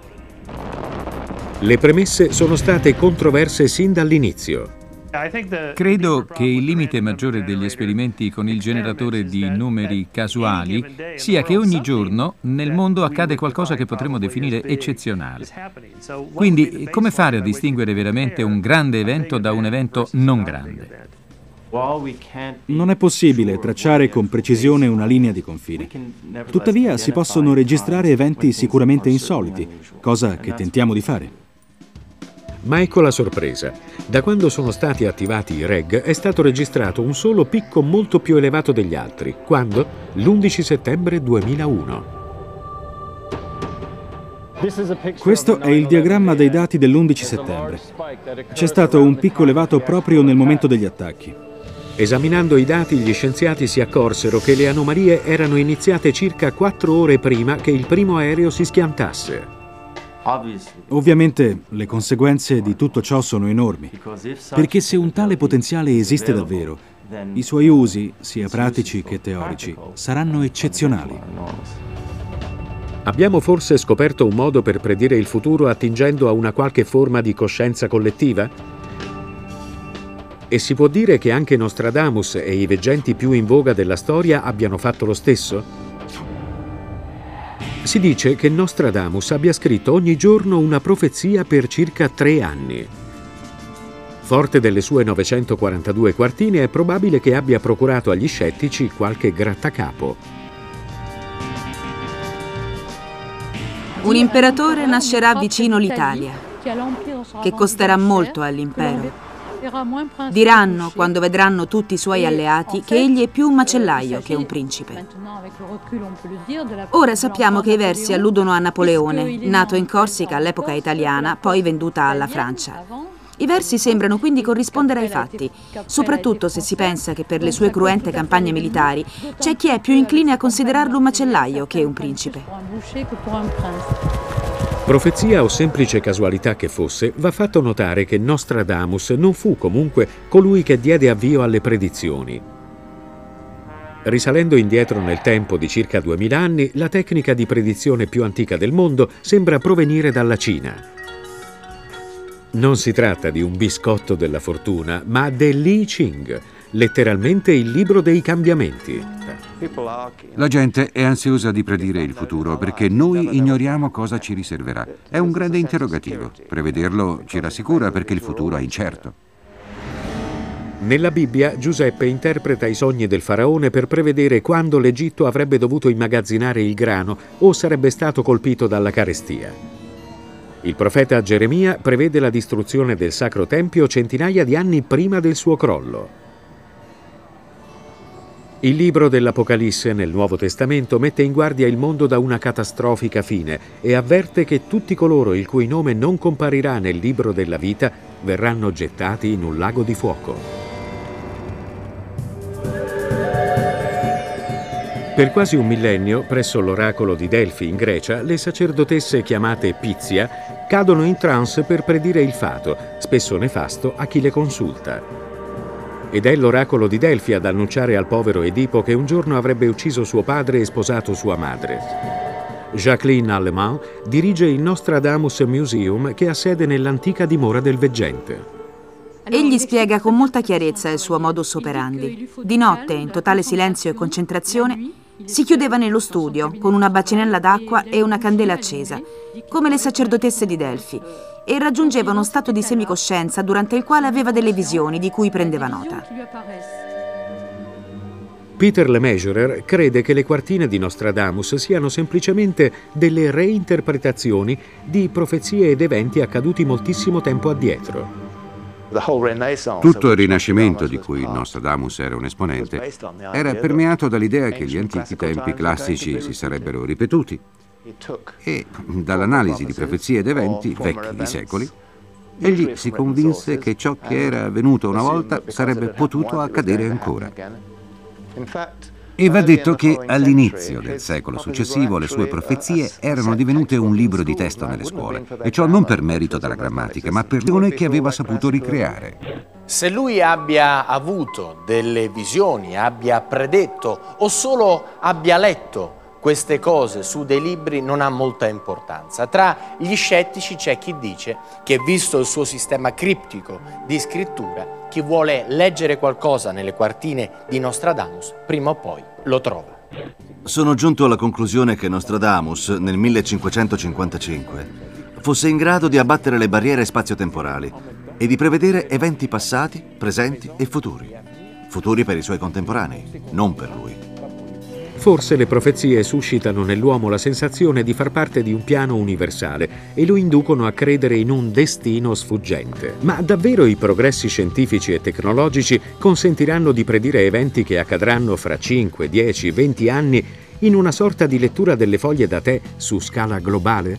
Le premesse sono state controverse sin dall'inizio. Credo che il limite maggiore degli esperimenti con il generatore di numeri casuali sia che ogni giorno nel mondo accade qualcosa che potremmo definire eccezionale. Quindi, come fare a distinguere veramente un grande evento da un evento non grande? Non è possibile tracciare con precisione una linea di confine. Tuttavia si possono registrare eventi sicuramente insoliti, cosa che tentiamo di fare. Ma ecco la sorpresa. Da quando sono stati attivati i Reg è stato registrato un solo picco molto più elevato degli altri. Quando? l'undici settembre duemilauno. Questo è il diagramma dei dati dell'undici settembre. C'è stato un picco elevato proprio nel momento degli attacchi. Esaminando i dati, gli scienziati si accorsero che le anomalie erano iniziate circa quattro ore prima che il primo aereo si schiantasse. Ovviamente le conseguenze di tutto ciò sono enormi, perché se un tale potenziale esiste davvero, i suoi usi, sia pratici che teorici, saranno eccezionali. Abbiamo forse scoperto un modo per predire il futuro attingendo a una qualche forma di coscienza collettiva? E si può dire che anche Nostradamus e i veggenti più in voga della storia abbiano fatto lo stesso? Si dice che Nostradamus abbia scritto ogni giorno una profezia per circa tre anni. Forte delle sue novecentoquarantadue quartine, è probabile che abbia procurato agli scettici qualche grattacapo. Un imperatore nascerà vicino l'Italia, che costerà molto all'impero. Diranno, quando vedranno tutti i suoi alleati, che egli è più un macellaio che un principe. Ora sappiamo che i versi alludono a Napoleone, nato in Corsica all'epoca italiana, poi venduta alla Francia. I versi sembrano quindi corrispondere ai fatti, soprattutto se si pensa che per le sue cruente campagne militari c'è chi è più incline a considerarlo un macellaio che un principe. Profezia o semplice casualità che fosse, va fatto notare che Nostradamus non fu comunque colui che diede avvio alle predizioni. Risalendo indietro nel tempo di circa duemila anni, la tecnica di predizione più antica del mondo sembra provenire dalla Cina. Non si tratta di un biscotto della fortuna, ma dell'I Ching, letteralmente il libro dei cambiamenti. La gente è ansiosa di predire il futuro perché noi ignoriamo cosa ci riserverà. È un grande interrogativo. Prevederlo ci rassicura perché il futuro è incerto. Nella Bibbia, Giuseppe interpreta i sogni del faraone per prevedere quando l'Egitto avrebbe dovuto immagazzinare il grano o sarebbe stato colpito dalla carestia. Il profeta Geremia prevede la distruzione del Sacro Tempio centinaia di anni prima del suo crollo. Il libro dell'Apocalisse nel Nuovo Testamento mette in guardia il mondo da una catastrofica fine e avverte che tutti coloro il cui nome non comparirà nel libro della vita verranno gettati in un lago di fuoco. Per quasi un millennio, presso l'oracolo di Delfi in Grecia, le sacerdotesse chiamate Pythia cadono in trance per predire il fato, spesso nefasto a chi le consulta. Ed è l'oracolo di Delfi ad annunciare al povero Edipo che un giorno avrebbe ucciso suo padre e sposato sua madre. Jacqueline Allemand dirige il Nostradamus Museum che ha sede nell'antica dimora del veggente. Egli spiega con molta chiarezza il suo modus operandi. Di notte, in totale silenzio e concentrazione, si chiudeva nello studio con una bacinella d'acqua e una candela accesa, come le sacerdotesse di Delfi, e raggiungeva uno stato di semicoscienza durante il quale aveva delle visioni di cui prendeva nota. Peter Lemesurier crede che le quartine di Nostradamus siano semplicemente delle reinterpretazioni di profezie ed eventi accaduti moltissimo tempo addietro. Tutto il Rinascimento, di cui Nostradamus era un esponente, era permeato dall'idea che gli antichi tempi classici si sarebbero ripetuti e, dall'analisi di profezie ed eventi vecchi di secoli, egli si convinse che ciò che era avvenuto una volta sarebbe potuto accadere ancora. E va detto che all'inizio del secolo successivo le sue profezie erano divenute un libro di testo nelle scuole, e ciò non per merito della grammatica, ma per l'azione che aveva saputo ricreare. Se lui abbia avuto delle visioni, abbia predetto o solo abbia letto queste cose su dei libri non ha molta importanza. Tra gli scettici c'è chi dice che, visto il suo sistema criptico di scrittura, chi vuole leggere qualcosa nelle quartine di Nostradamus prima o poi lo trova. Sono giunto alla conclusione che Nostradamus, nel millecinquecentocinquantacinque, fosse in grado di abbattere le barriere spazio-temporali e di prevedere eventi passati, presenti e futuri. Futuri per i suoi contemporanei, non per lui. Forse le profezie suscitano nell'uomo la sensazione di far parte di un piano universale e lo inducono a credere in un destino sfuggente. Ma davvero i progressi scientifici e tecnologici consentiranno di predire eventi che accadranno fra cinque, dieci, venti anni in una sorta di lettura delle foglie da tè su scala globale?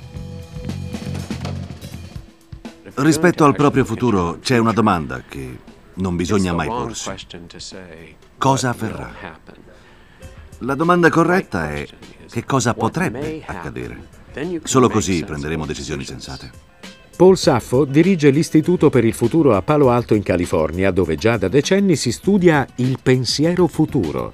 Rispetto al proprio futuro c'è una domanda che non bisogna mai porsi. Cosa avverrà? La domanda corretta è: che cosa potrebbe accadere? Solo così prenderemo decisioni sensate. Paul Saffo dirige l'Istituto per il Futuro a Palo Alto in California, dove già da decenni si studia il pensiero futuro.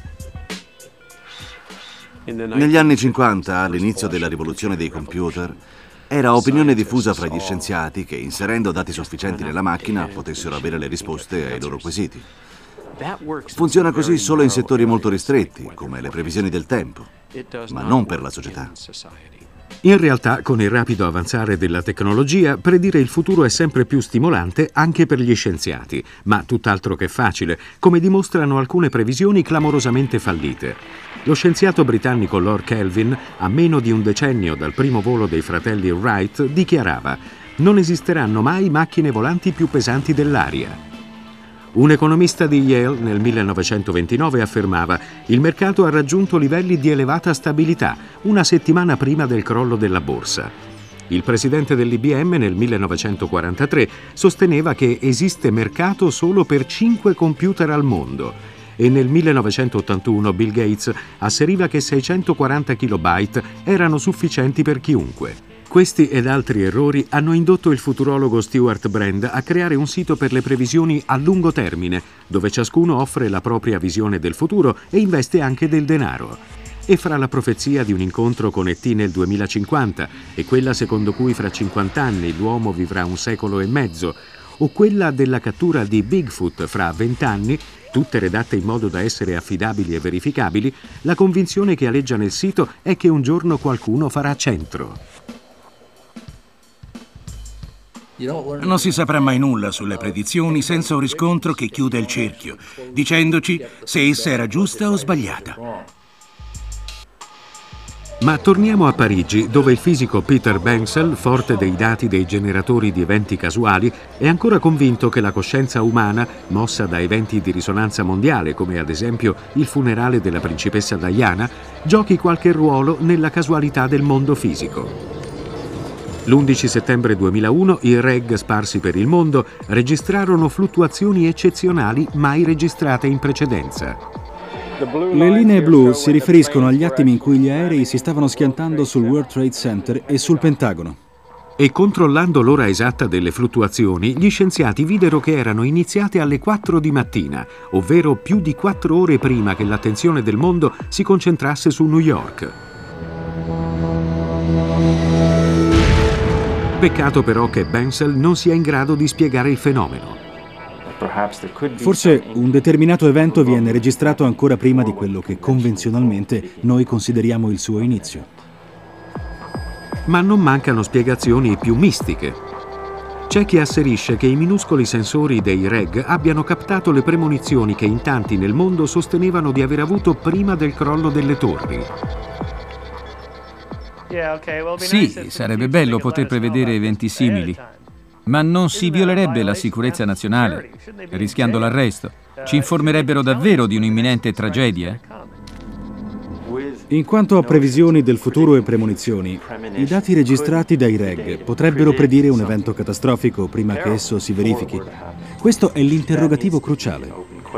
Negli anni cinquanta, all'inizio della rivoluzione dei computer, era opinione diffusa fra gli scienziati che, inserendo dati sufficienti nella macchina, potessero avere le risposte ai loro quesiti. Funziona così solo in settori molto ristretti, come le previsioni del tempo, ma non per la società. In realtà, con il rapido avanzare della tecnologia, predire il futuro è sempre più stimolante anche per gli scienziati, ma tutt'altro che facile, come dimostrano alcune previsioni clamorosamente fallite. Lo scienziato britannico Lord Kelvin, a meno di un decennio dal primo volo dei fratelli Wright, dichiarava: «Non esisteranno mai macchine volanti più pesanti dell'aria». Un economista di Yale nel millenovecentoventinove affermava: «Il mercato ha raggiunto livelli di elevata stabilità una settimana prima del crollo della borsa». Il presidente dell'I B M nel millenovecentoquarantatré sosteneva che esiste mercato solo per cinque computer al mondo, e nel millenovecentottantuno Bill Gates asseriva che seicentoquaranta kilobyte erano sufficienti per chiunque. Questi ed altri errori hanno indotto il futurologo Stewart Brand a creare un sito per le previsioni a lungo termine, dove ciascuno offre la propria visione del futuro e investe anche del denaro. E fra la profezia di un incontro con E T nel duemilacinquanta e quella secondo cui fra cinquanta anni l'uomo vivrà un secolo e mezzo, o quella della cattura di Bigfoot fra venti anni, tutte redatte in modo da essere affidabili e verificabili, la convinzione che aleggia nel sito è che un giorno qualcuno farà centro. Non si saprà mai nulla sulle predizioni senza un riscontro che chiuda il cerchio, dicendoci se essa era giusta o sbagliata. Ma torniamo a Parigi, dove il fisico Peter Bensel, forte dei dati dei generatori di eventi casuali, è ancora convinto che la coscienza umana, mossa da eventi di risonanza mondiale, come ad esempio il funerale della principessa Diana, giochi qualche ruolo nella casualità del mondo fisico. L'undici settembre duemilauno i R E G sparsi per il mondo registrarono fluttuazioni eccezionali mai registrate in precedenza. Le linee blu si riferiscono agli attimi in cui gli aerei si stavano schiantando sul World Trade Center e sul Pentagono. E controllando l'ora esatta delle fluttuazioni, gli scienziati videro che erano iniziate alle quattro di mattina, ovvero più di quattro ore prima che l'attenzione del mondo si concentrasse su New York. Peccato però che Bensel non sia in grado di spiegare il fenomeno. Forse un determinato evento viene registrato ancora prima di quello che convenzionalmente noi consideriamo il suo inizio. Ma non mancano spiegazioni più mistiche. C'è chi asserisce che i minuscoli sensori dei R E G abbiano captato le premonizioni che in tanti nel mondo sostenevano di aver avuto prima del crollo delle torri. Sì, sarebbe bello poter prevedere eventi simili. Ma non si violerebbe la sicurezza nazionale, rischiando l'arresto. Ci informerebbero davvero di un'imminente tragedia? In quanto a previsioni del futuro e premonizioni, i dati registrati dai R E G potrebbero predire un evento catastrofico prima che esso si verifichi. Questo è l'interrogativo cruciale.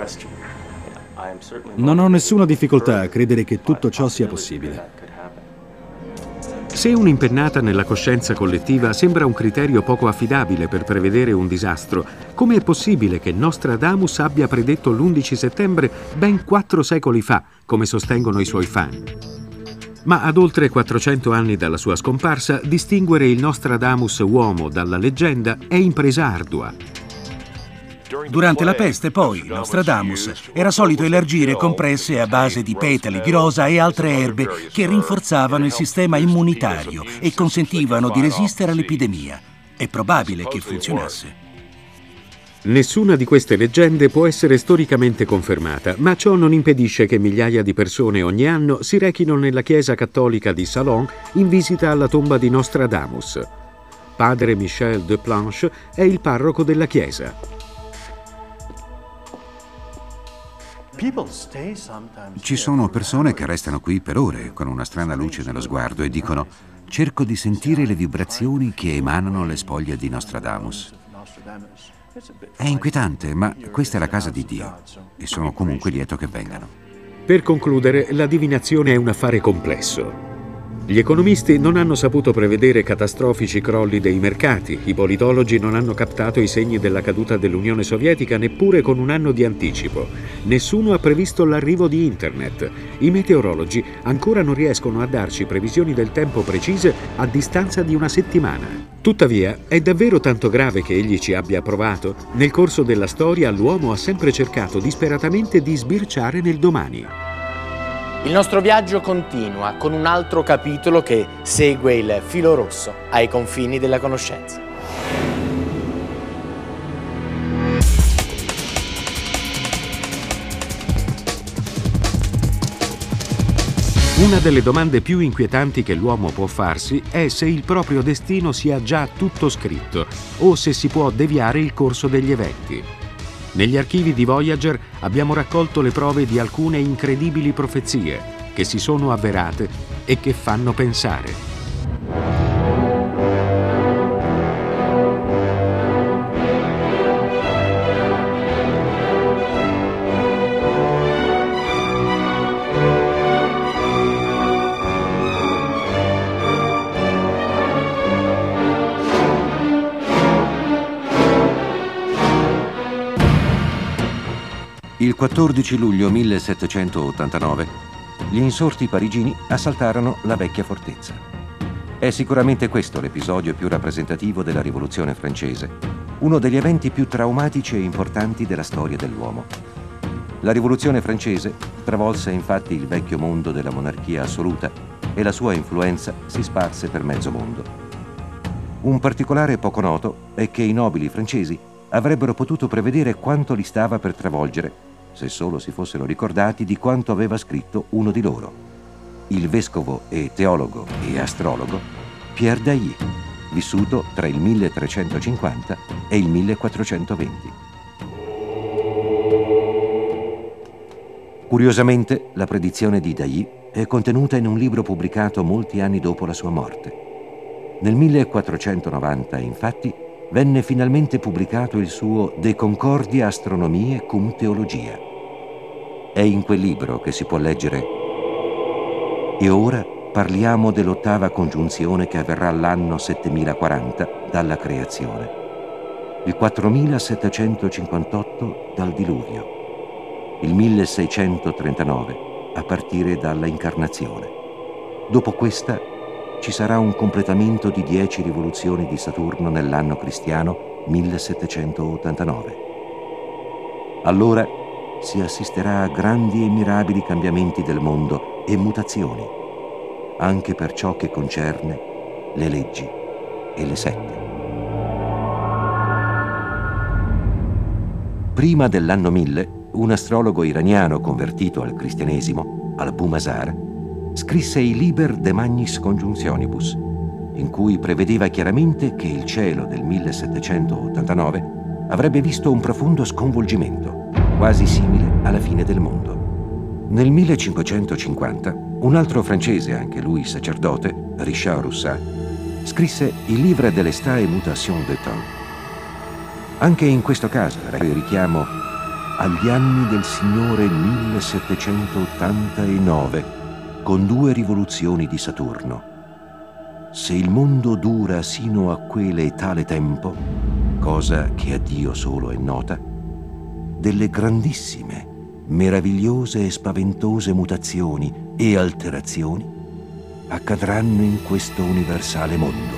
Non ho nessuna difficoltà a credere che tutto ciò sia possibile. Se un'impennata nella coscienza collettiva sembra un criterio poco affidabile per prevedere un disastro, come è possibile che Nostradamus abbia predetto l'undici settembre ben quattro secoli fa, come sostengono i suoi fan? Ma ad oltre quattrocento anni dalla sua scomparsa, distinguere il Nostradamus uomo dalla leggenda è impresa ardua. Durante la peste, poi, Nostradamus era solito elargire compresse a base di petali di rosa e altre erbe che rinforzavano il sistema immunitario e consentivano di resistere all'epidemia. È probabile che funzionasse. Nessuna di queste leggende può essere storicamente confermata, ma ciò non impedisce che migliaia di persone ogni anno si rechino nella chiesa cattolica di Salon in visita alla tomba di Nostradamus. Padre Michel de Planche è il parroco della chiesa. Ci sono persone che restano qui per ore con una strana luce nello sguardo e dicono: cerco di sentire le vibrazioni che emanano le spoglie di Nostradamus. È inquietante, ma questa è la casa di Dio e sono comunque lieto che vengano. Per concludere, la divinazione è un affare complesso. Gli economisti non hanno saputo prevedere catastrofici crolli dei mercati, i politologi non hanno captato i segni della caduta dell'Unione Sovietica neppure con un anno di anticipo. Nessuno ha previsto l'arrivo di Internet. I meteorologi ancora non riescono a darci previsioni del tempo precise a distanza di una settimana. Tuttavia, è davvero tanto grave che egli ci abbia provato? Nel corso della storia l'uomo ha sempre cercato disperatamente di sbirciare nel domani. Il nostro viaggio continua con un altro capitolo che segue il filo rosso ai confini della conoscenza. Una delle domande più inquietanti che l'uomo può farsi è se il proprio destino sia già tutto scritto o se si può deviare il corso degli eventi. Negli archivi di Voyager abbiamo raccolto le prove di alcune incredibili profezie che si sono avverate e che fanno pensare. Il quattordici luglio millesettecentottantanove gli insorti parigini assaltarono la vecchia fortezza. È sicuramente questo l'episodio più rappresentativo della Rivoluzione francese, uno degli eventi più traumatici e importanti della storia dell'uomo. La Rivoluzione francese travolse infatti il vecchio mondo della monarchia assoluta e la sua influenza si sparse per mezzo mondo. Un particolare poco noto è che i nobili francesi avrebbero potuto prevedere quanto li stava per travolgere, se solo si fossero ricordati di quanto aveva scritto uno di loro. il vescovo e teologo e astrologo Pierre Dailly, vissuto tra il milletrecentocinquanta e il millequattrocentoventi. Curiosamente, la predizione di Dailly è contenuta in un libro pubblicato molti anni dopo la sua morte. Nel millequattrocentonovanta, infatti, venne finalmente pubblicato il suo De Concordia Astronomiae cum Theologia. È in quel libro che si può leggere: e ora parliamo dell'ottava congiunzione che avverrà l'anno settemilaquaranta dalla creazione, il quattromilasettecentocinquantotto dal diluvio, il milleseicentotrentanove a partire dalla incarnazione. Dopo questa ci sarà un completamento di dieci rivoluzioni di Saturno nell'anno cristiano millesettecentottantanove. Allora si assisterà a grandi e mirabili cambiamenti del mondo e mutazioni, anche per ciò che concerne le leggi e le sette. Prima dell'anno mille, un astrologo iraniano convertito al cristianesimo, Al-Bumazar, scrisse i Liber de Magnis Conjunctionibus, in cui prevedeva chiaramente che il cielo del millesettecentottantanove avrebbe visto un profondo sconvolgimento, quasi simile alla fine del mondo. Nel millecinquecentocinquanta, un altro francese, anche lui sacerdote, Richard Roussat, scrisse il Livre de l'État et Mutation des Temps. Anche in questo caso era il richiamo agli anni del Signore millesettecentottantanove, con due rivoluzioni di Saturno. Se il mondo dura sino a quelle e tale tempo, cosa che a Dio solo è nota, delle grandissime, meravigliose e spaventose mutazioni e alterazioni accadranno in questo universale mondo.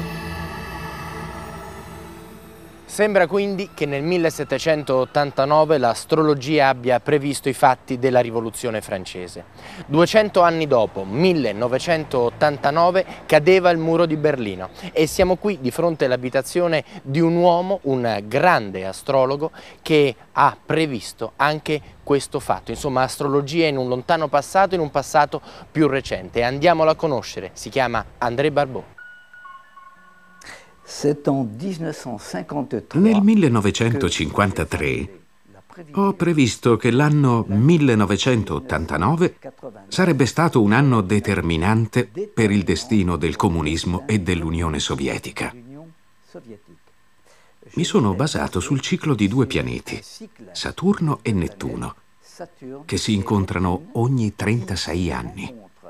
Sembra quindi che nel millesettecentottantanove l'astrologia abbia previsto i fatti della rivoluzione francese. duecento anni dopo, millenovecentottantanove, cadeva il muro di Berlino e siamo qui di fronte all'abitazione di un uomo, un grande astrologo, che ha previsto anche questo fatto. Insomma, astrologia in un lontano passato, in un passato più recente. Andiamolo a conoscere, si chiama André Barbeau. Nel millenovecentocinquantatré ho previsto che l'anno millenovecentottantanove sarebbe stato un anno determinante per il destino del comunismo e dell'Unione Sovietica. Mi sono basato sul ciclo di due pianeti, Saturno e Nettuno, che si incontrano ogni trentasei anni.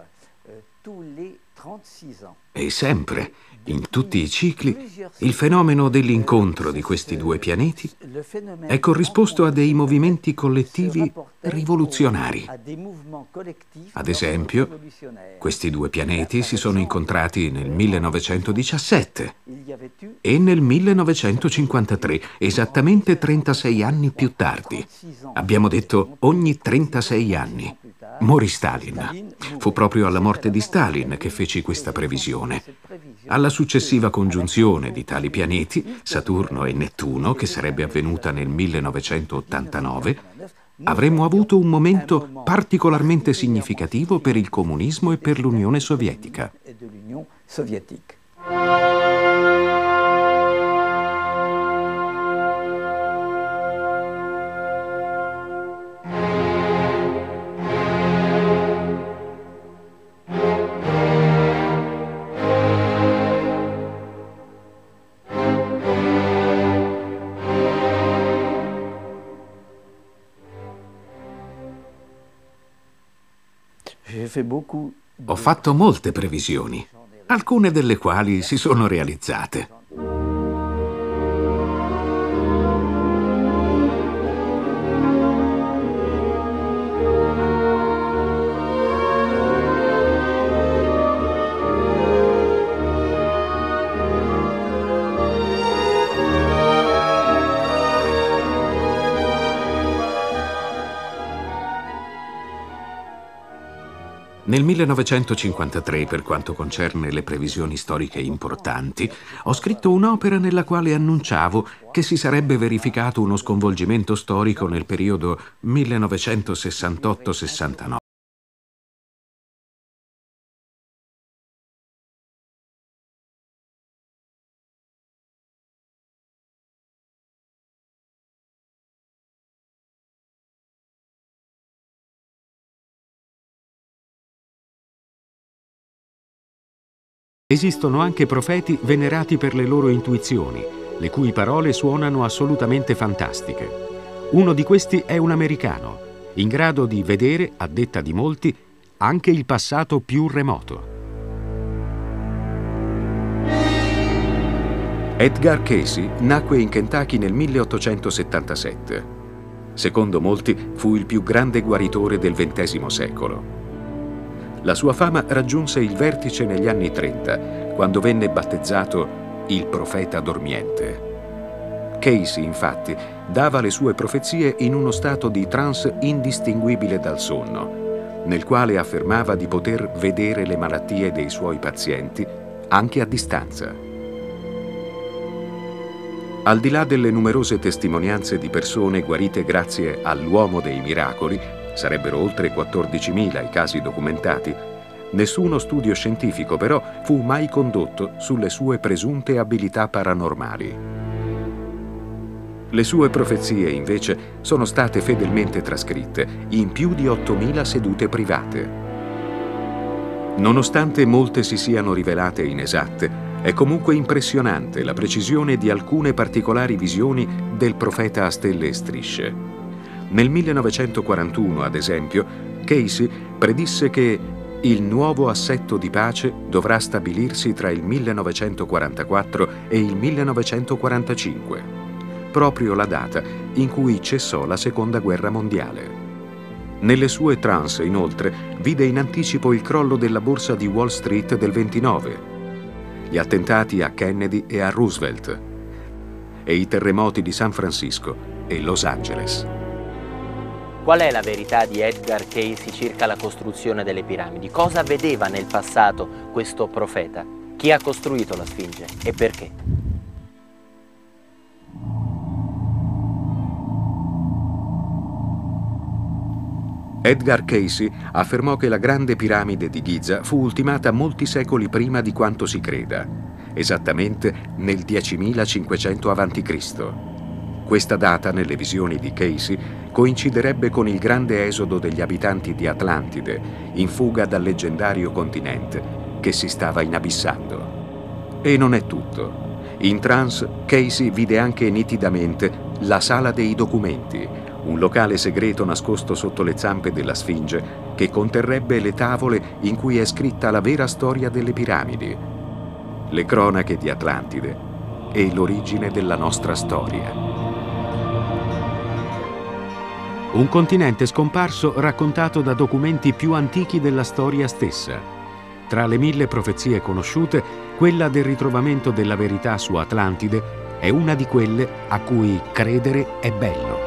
E sempre, in tutti i cicli, il fenomeno dell'incontro di questi due pianeti è corrisposto a dei movimenti collettivi rivoluzionari. Ad esempio, questi due pianeti si sono incontrati nel millenovecentodiciassette e nel millenovecentocinquantatré, esattamente trentasei anni più tardi. Abbiamo detto ogni trentasei anni. Morì Stalin. Fu proprio alla morte di Stalin che feci questa previsione. Alla successiva congiunzione di tali pianeti, Saturno e Nettuno, che sarebbe avvenuta nel millenovecentottantanove, avremmo avuto un momento particolarmente significativo per il comunismo e per l'Unione Sovietica. Ho fatto molte previsioni, alcune delle quali si sono realizzate. Nel millenovecentocinquantatré, per quanto concerne le previsioni storiche importanti, ho scritto un'opera nella quale annunciavo che si sarebbe verificato uno sconvolgimento storico nel periodo millenovecentosessantotto sessantanove. Esistono anche profeti venerati per le loro intuizioni, le cui parole suonano assolutamente fantastiche. Uno di questi è un americano, in grado di vedere, a detta di molti, anche il passato più remoto. Edgar Cayce nacque in Kentucky nel milleottocentosettantasette. Secondo molti fu il più grande guaritore del ventesimo secolo. La sua fama raggiunse il vertice negli anni trenta, quando venne battezzato il profeta dormiente. Cayce, infatti, dava le sue profezie in uno stato di trance indistinguibile dal sonno, nel quale affermava di poter vedere le malattie dei suoi pazienti anche a distanza. Al di là delle numerose testimonianze di persone guarite grazie all'uomo dei miracoli, sarebbero oltre quattordicimila i casi documentati, nessuno studio scientifico però fu mai condotto sulle sue presunte abilità paranormali. Le sue profezie, invece, sono state fedelmente trascritte in più di ottomila sedute private. Nonostante molte si siano rivelate inesatte, è comunque impressionante la precisione di alcune particolari visioni del profeta a stelle e strisce. Nel millenovecentoquarantuno, ad esempio, Cayce predisse che il nuovo assetto di pace dovrà stabilirsi tra il millenovecentoquarantaquattro e il millenovecentoquarantacinque, proprio la data in cui cessò la Seconda Guerra Mondiale. Nelle sue trance, inoltre, vide in anticipo il crollo della borsa di Wall Street del ventinove, gli attentati a Kennedy e a Roosevelt e i terremoti di San Francisco e Los Angeles. Qual è la verità di Edgar Cayce circa la costruzione delle piramidi? Cosa vedeva nel passato questo profeta? Chi ha costruito la Sfinge e perché? Edgar Cayce affermò che la grande piramide di Giza fu ultimata molti secoli prima di quanto si creda, esattamente nel diecimilacinquecento avanti Cristo Questa data, nelle visioni di Cayce, coinciderebbe con il grande esodo degli abitanti di Atlantide, in fuga dal leggendario continente che si stava inabissando. E non è tutto. In trance, Cayce vide anche nitidamente la Sala dei Documenti, un locale segreto nascosto sotto le zampe della Sfinge che conterrebbe le tavole in cui è scritta la vera storia delle piramidi, le cronache di Atlantide e l'origine della nostra storia. Un continente scomparso raccontato da documenti più antichi della storia stessa. Tra le mille profezie conosciute, quella del ritrovamento della verità su Atlantide è una di quelle a cui credere è bello.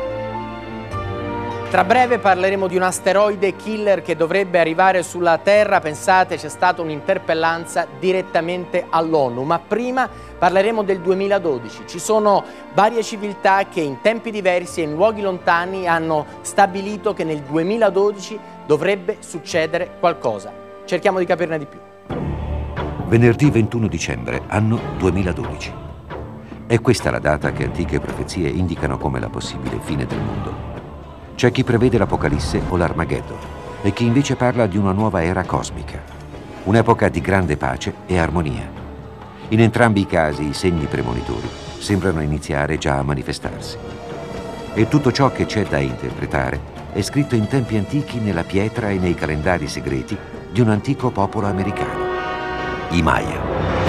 Tra breve parleremo di un asteroide killer che dovrebbe arrivare sulla Terra. Pensate, c'è stata un'interpellanza direttamente all'ONU, ma prima parleremo del duemiladodici. Ci sono varie civiltà che in tempi diversi e in luoghi lontani hanno stabilito che nel duemiladodici dovrebbe succedere qualcosa. Cerchiamo di capirne di più. Venerdì ventuno dicembre, anno duemiladodici. È questa la data che antiche profezie indicano come la possibile fine del mondo. C'è chi prevede l'Apocalisse o l'Armageddon e chi invece parla di una nuova era cosmica, un'epoca di grande pace e armonia. In entrambi i casi i segni premonitori sembrano iniziare già a manifestarsi. E tutto ciò che c'è da interpretare è scritto in tempi antichi nella pietra e nei calendari segreti di un antico popolo americano, i Maya.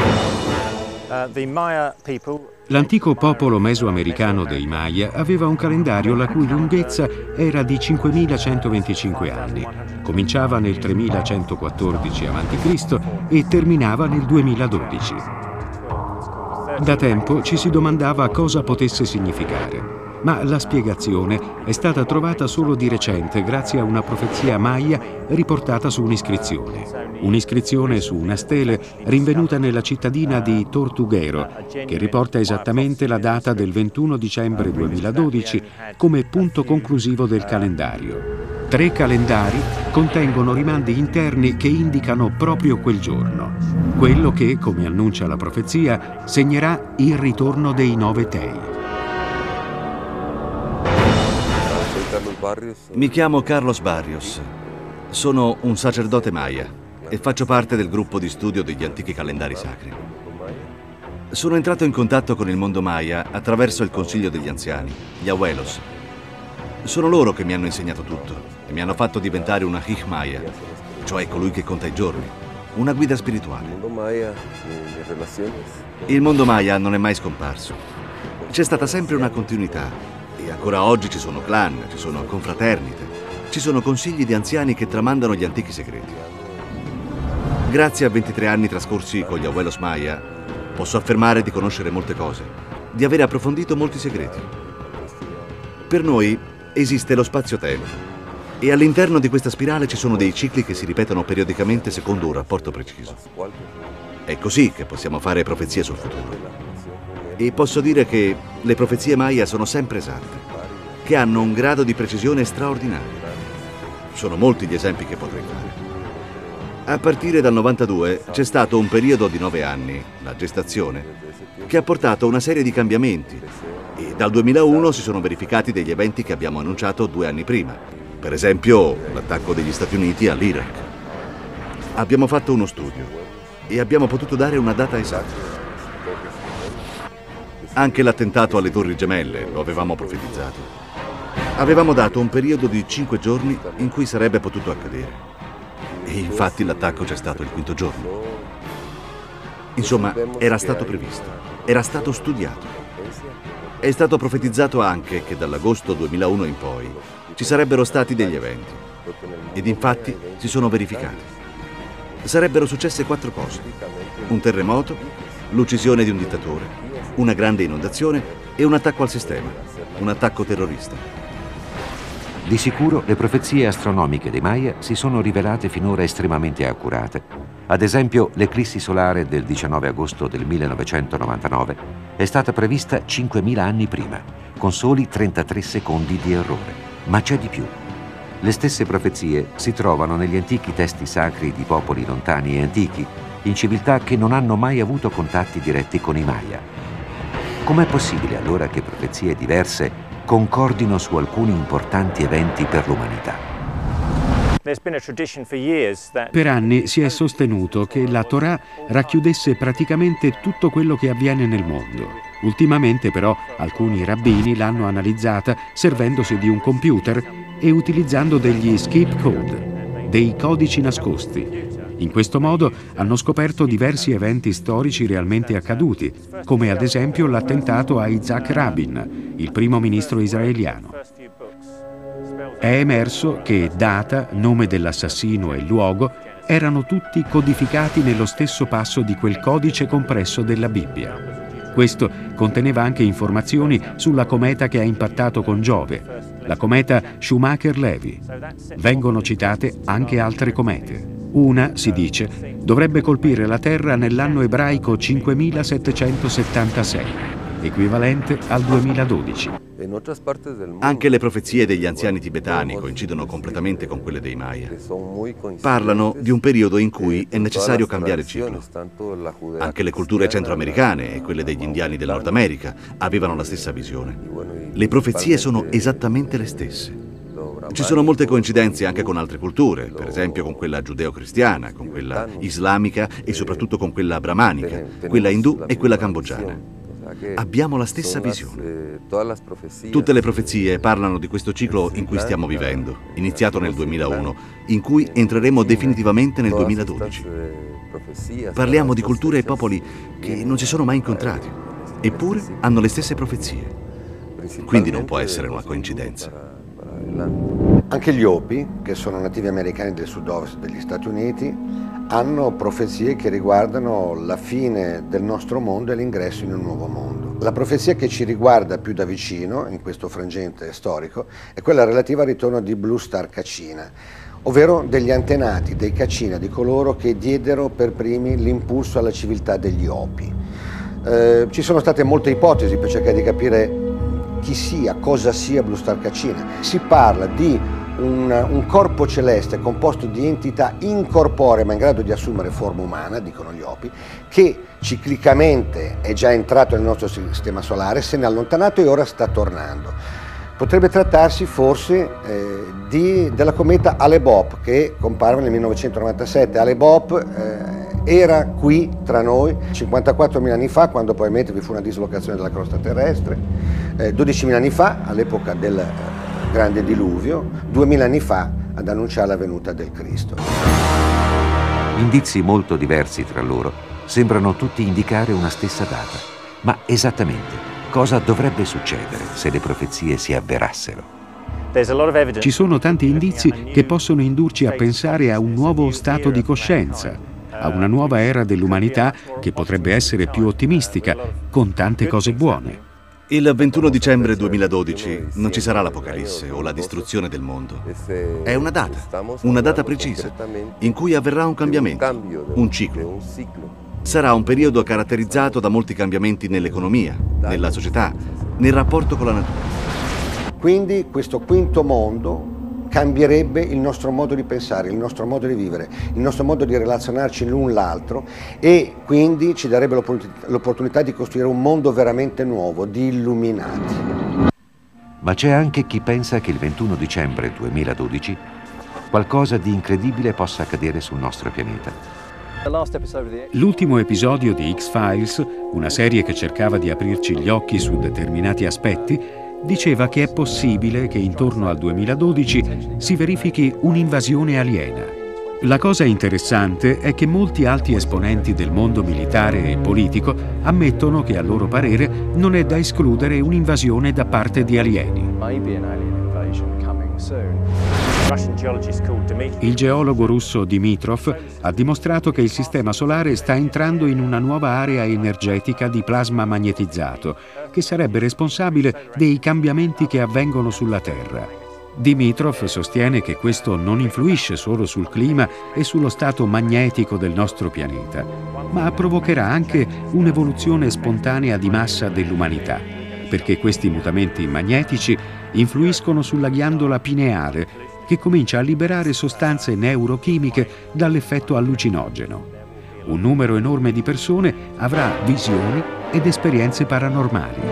Uh, the Maya people... L'antico popolo mesoamericano dei Maya aveva un calendario la cui lunghezza era di cinquemilacentoventicinque anni. Cominciava nel tremilacentoquattordici avanti Cristo e terminava nel duemiladodici. Da tempo ci si domandava cosa potesse significare, ma la spiegazione è stata trovata solo di recente grazie a una profezia Maya riportata su un'iscrizione. Un'iscrizione su una stele rinvenuta nella cittadina di Tortuguero, che riporta esattamente la data del ventuno dicembre duemiladodici come punto conclusivo del calendario. Tre calendari contengono rimandi interni che indicano proprio quel giorno, quello che, come annuncia la profezia, segnerà il ritorno dei nove Tei. Mi chiamo Carlos Barrios. Sono un sacerdote Maya. e faccio parte del gruppo di studio degli antichi calendari sacri. Sono entrato in contatto con il mondo Maya attraverso il Consiglio degli Anziani, gli Abuelos. Sono loro che mi hanno insegnato tutto e mi hanno fatto diventare una Hij Maya, cioè colui che conta i giorni, una guida spirituale. Il mondo Maya non è mai scomparso. C'è stata sempre una continuità e ancora oggi ci sono clan, ci sono confraternite, ci sono consigli di anziani che tramandano gli antichi segreti. Grazie a ventitré anni trascorsi con gli Abuelos Maya, posso affermare di conoscere molte cose, di aver approfondito molti segreti. Per noi esiste lo spazio-tempo e all'interno di questa spirale ci sono dei cicli che si ripetono periodicamente secondo un rapporto preciso. È così che possiamo fare profezie sul futuro. E posso dire che le profezie Maya sono sempre esatte, che hanno un grado di precisione straordinario. Sono molti gli esempi che potrei fare. A partire dal novantadue c'è stato un periodo di nove anni, la gestazione, che ha portato una serie di cambiamenti e dal duemilauno si sono verificati degli eventi che abbiamo annunciato due anni prima. Per esempio, l'attacco degli Stati Uniti all'Iraq. Abbiamo fatto uno studio e abbiamo potuto dare una data esatta. Anche l'attentato alle Torri Gemelle lo avevamo profetizzato. Avevamo dato un periodo di cinque giorni in cui sarebbe potuto accadere. E infatti l'attacco c'è stato il quinto giorno. Insomma, era stato previsto, era stato studiato. È stato profetizzato anche che dall'agosto duemilauno in poi ci sarebbero stati degli eventi. Ed infatti si sono verificati. Sarebbero successe quattro cose: un terremoto, l'uccisione di un dittatore, una grande inondazione e un attacco al sistema, un attacco terrorista. Di sicuro le profezie astronomiche dei Maya si sono rivelate finora estremamente accurate. Ad esempio, l'eclissi solare del diciannove agosto del millenovecentonovantanove è stata prevista cinquemila anni prima, con soli trentatré secondi di errore. Ma c'è di più. Le stesse profezie si trovano negli antichi testi sacri di popoli lontani e antichi, in civiltà che non hanno mai avuto contatti diretti con i Maya. Com'è possibile allora che profezie diverse concordino su alcuni importanti eventi per l'umanità? Per anni si è sostenuto che la Torah racchiudesse praticamente tutto quello che avviene nel mondo. Ultimamente però alcuni rabbini l'hanno analizzata servendosi di un computer e utilizzando degli skip code, dei codici nascosti. In questo modo hanno scoperto diversi eventi storici realmente accaduti, come ad esempio l'attentato a Yitzhak Rabin, il primo ministro israeliano. È emerso che data, nome dell'assassino e luogo erano tutti codificati nello stesso passo di quel codice compresso della Bibbia. Questo conteneva anche informazioni sulla cometa che ha impattato con Giove, la cometa Schumacher-Levy. Vengono citate anche altre comete. Una, si dice, dovrebbe colpire la Terra nell'anno ebraico cinquemilasettecentosettantasei, equivalente al duemiladodici. Anche le profezie degli anziani tibetani coincidono completamente con quelle dei Maya. Parlano di un periodo in cui è necessario cambiare ciclo. Anche le culture centroamericane e quelle degli indiani del Nord America avevano la stessa visione. Le profezie sono esattamente le stesse. Ci sono molte coincidenze anche con altre culture, per esempio con quella giudeo-cristiana, con quella islamica e soprattutto con quella brahmanica, quella indù e quella cambogiana. Abbiamo la stessa visione. Tutte le profezie parlano di questo ciclo in cui stiamo vivendo, iniziato nel duemilauno, in cui entreremo definitivamente nel duemiladodici. Parliamo di culture e popoli che non si sono mai incontrati, eppure hanno le stesse profezie. Quindi non può essere una coincidenza. Anche gli Hopi, che sono nativi americani del sud-ovest degli Stati Uniti, hanno profezie che riguardano la fine del nostro mondo e l'ingresso in un nuovo mondo. La profezia che ci riguarda più da vicino, in questo frangente storico, è quella relativa al ritorno di Blue Star Kachina, ovvero degli antenati dei Kachina, di coloro che diedero per primi l'impulso alla civiltà degli Hopi. Eh, ci sono state molte ipotesi per cercare di capire chi sia, cosa sia Blue Star Kachina. Si parla di un, un corpo celeste composto di entità incorporee ma in grado di assumere forma umana, dicono gli Hopi, che ciclicamente è già entrato nel nostro sistema solare, se ne è allontanato e ora sta tornando. Potrebbe trattarsi forse eh, di, della cometa Hale-Bopp, che comparve nel millenovecentonovantasette. Hale-Bopp eh, era qui tra noi cinquantaquattromila anni fa, quando probabilmente vi fu una dislocazione della crosta terrestre, eh, dodicimila anni fa, all'epoca del eh, grande diluvio, duemila anni fa, ad annunciare la venuta del Cristo. Indizi molto diversi tra loro sembrano tutti indicare una stessa data. Ma esattamente cosa dovrebbe succedere se le profezie si avverassero? Ci sono tanti indizi che possono indurci a pensare a un nuovo stato di coscienza, a una nuova era dell'umanità che potrebbe essere più ottimistica, con tante cose buone. Il ventuno dicembre duemiladodici non ci sarà l'Apocalisse o la distruzione del mondo. È una data, una data precisa, in cui avverrà un cambiamento, un ciclo. Sarà un periodo caratterizzato da molti cambiamenti nell'economia, nella società, nel rapporto con la natura. Quindi questo quinto mondo cambierebbe il nostro modo di pensare, il nostro modo di vivere, il nostro modo di relazionarci l'un l'altro, e quindi ci darebbe l'opportunità di costruire un mondo veramente nuovo, di illuminati. Ma c'è anche chi pensa che il ventuno dicembre duemiladodici qualcosa di incredibile possa accadere sul nostro pianeta. L'ultimo episodio di X-Files, una serie che cercava di aprirci gli occhi su determinati aspetti, diceva che è possibile che intorno al duemiladodici si verifichi un'invasione aliena. La cosa interessante è che molti alti esponenti del mondo militare e politico ammettono che a loro parere non è da escludere un'invasione da parte di alieni. Il geologo russo Dimitrov ha dimostrato che il sistema solare sta entrando in una nuova area energetica di plasma magnetizzato, che sarebbe responsabile dei cambiamenti che avvengono sulla Terra. Dimitrov sostiene che questo non influisce solo sul clima e sullo stato magnetico del nostro pianeta, ma provocherà anche un'evoluzione spontanea di massa dell'umanità, perché questi mutamenti magnetici influiscono sulla ghiandola pineale, che comincia a liberare sostanze neurochimiche dall'effetto allucinogeno. Un numero enorme di persone avrà visioni ed esperienze paranormali.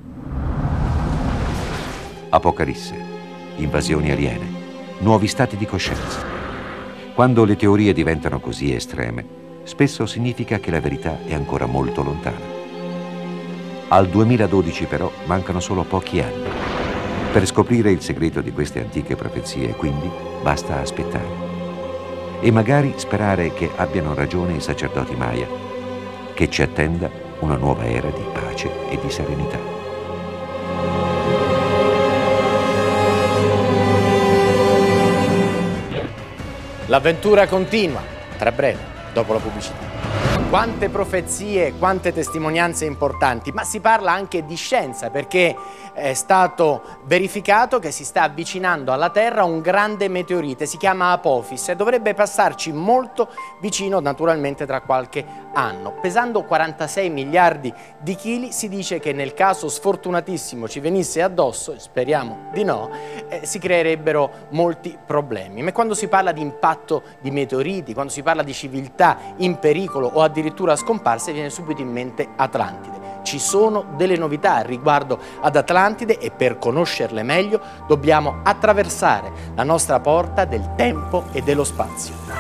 Apocalisse, invasioni aliene, nuovi stati di coscienza. Quando le teorie diventano così estreme, spesso significa che la verità è ancora molto lontana. Al duemiladodici però mancano solo pochi anni. Per scoprire il segreto di queste antiche profezie, quindi, basta aspettare. E magari sperare che abbiano ragione i sacerdoti Maya, che ci attenda una nuova era di pace e di serenità. L'avventura continua, tra breve, dopo la pubblicità. Quante profezie, quante testimonianze importanti, ma si parla anche di scienza, perché è stato verificato che si sta avvicinando alla Terra un grande meteorite, si chiama Apophis, e dovrebbe passarci molto vicino, naturalmente tra qualche anno. Pesando quarantasei miliardi di chili, si dice che nel caso sfortunatissimo ci venisse addosso, speriamo di no, eh, si creerebbero molti problemi. Ma quando si parla di impatto di meteoriti, quando si parla di civiltà in pericolo o addirittura scomparse, viene subito in mente Atlantide. Ci sono delle novità riguardo ad Atlantide e per conoscerle meglio dobbiamo attraversare la nostra porta del tempo e dello spazio.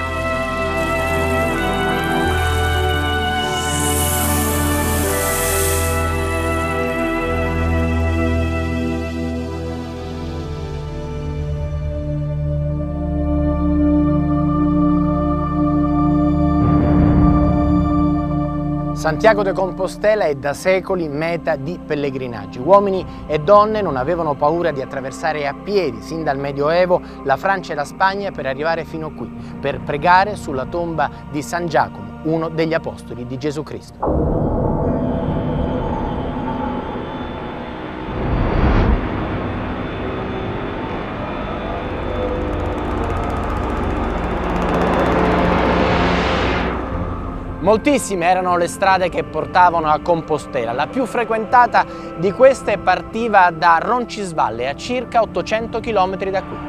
Santiago de Compostela è da secoli meta di pellegrinaggi. Uomini e donne non avevano paura di attraversare a piedi, sin dal Medioevo, la Francia e la Spagna per arrivare fino qui, per pregare sulla tomba di San Giacomo, uno degli apostoli di Gesù Cristo. Moltissime erano le strade che portavano a Compostela. La più frequentata di queste partiva da Roncisvalle, a circa ottocento chilometri da qui.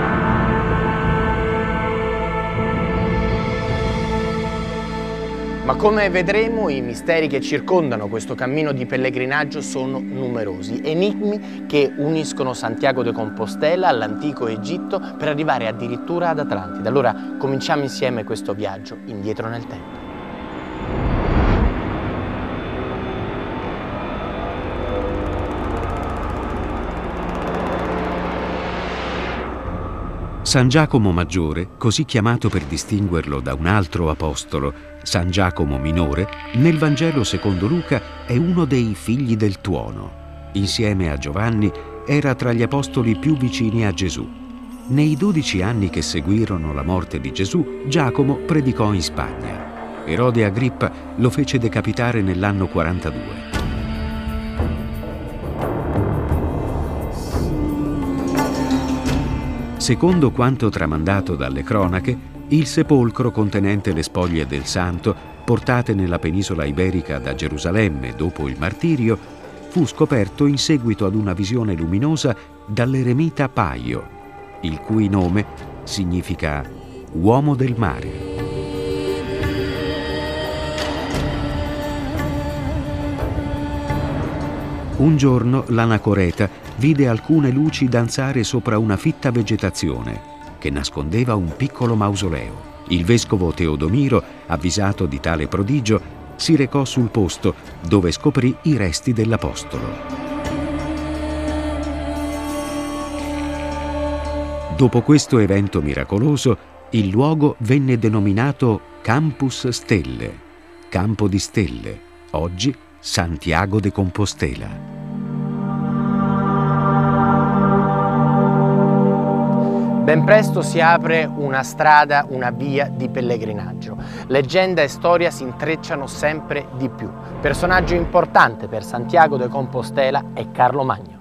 Ma Ma come vedremo, i misteri che circondano questo cammino di pellegrinaggio sono numerosi, enigmi che uniscono Santiago de Compostela all'antico Egitto per arrivare addirittura ad Atlantide. Allora cominciamo insieme questo viaggio indietro nel tempo. San Giacomo Maggiore, così chiamato per distinguerlo da un altro apostolo, San Giacomo Minore, nel Vangelo secondo Luca è uno dei figli del tuono. Insieme a Giovanni era tra gli apostoli più vicini a Gesù. Nei dodici anni che seguirono la morte di Gesù, Giacomo predicò in Spagna. Erode Agrippa lo fece decapitare nell'anno quarantadue. Secondo quanto tramandato dalle cronache, il sepolcro contenente le spoglie del santo, portate nella penisola iberica da Gerusalemme dopo il martirio, fu scoperto in seguito ad una visione luminosa dall'eremita Paio, il cui nome significa uomo del mare. Un giorno l'anacoreta vide alcune luci danzare sopra una fitta vegetazione che nascondeva un piccolo mausoleo. Il vescovo Teodomiro, avvisato di tale prodigio, si recò sul posto dove scoprì i resti dell'apostolo. Dopo questo evento miracoloso, il luogo venne denominato Campus Stelle, Campo di Stelle, oggi Santiago de Compostela. Ben presto si apre una strada, una via di pellegrinaggio. Leggenda e storia si intrecciano sempre di più. Personaggio importante per Santiago de Compostela è Carlo Magno.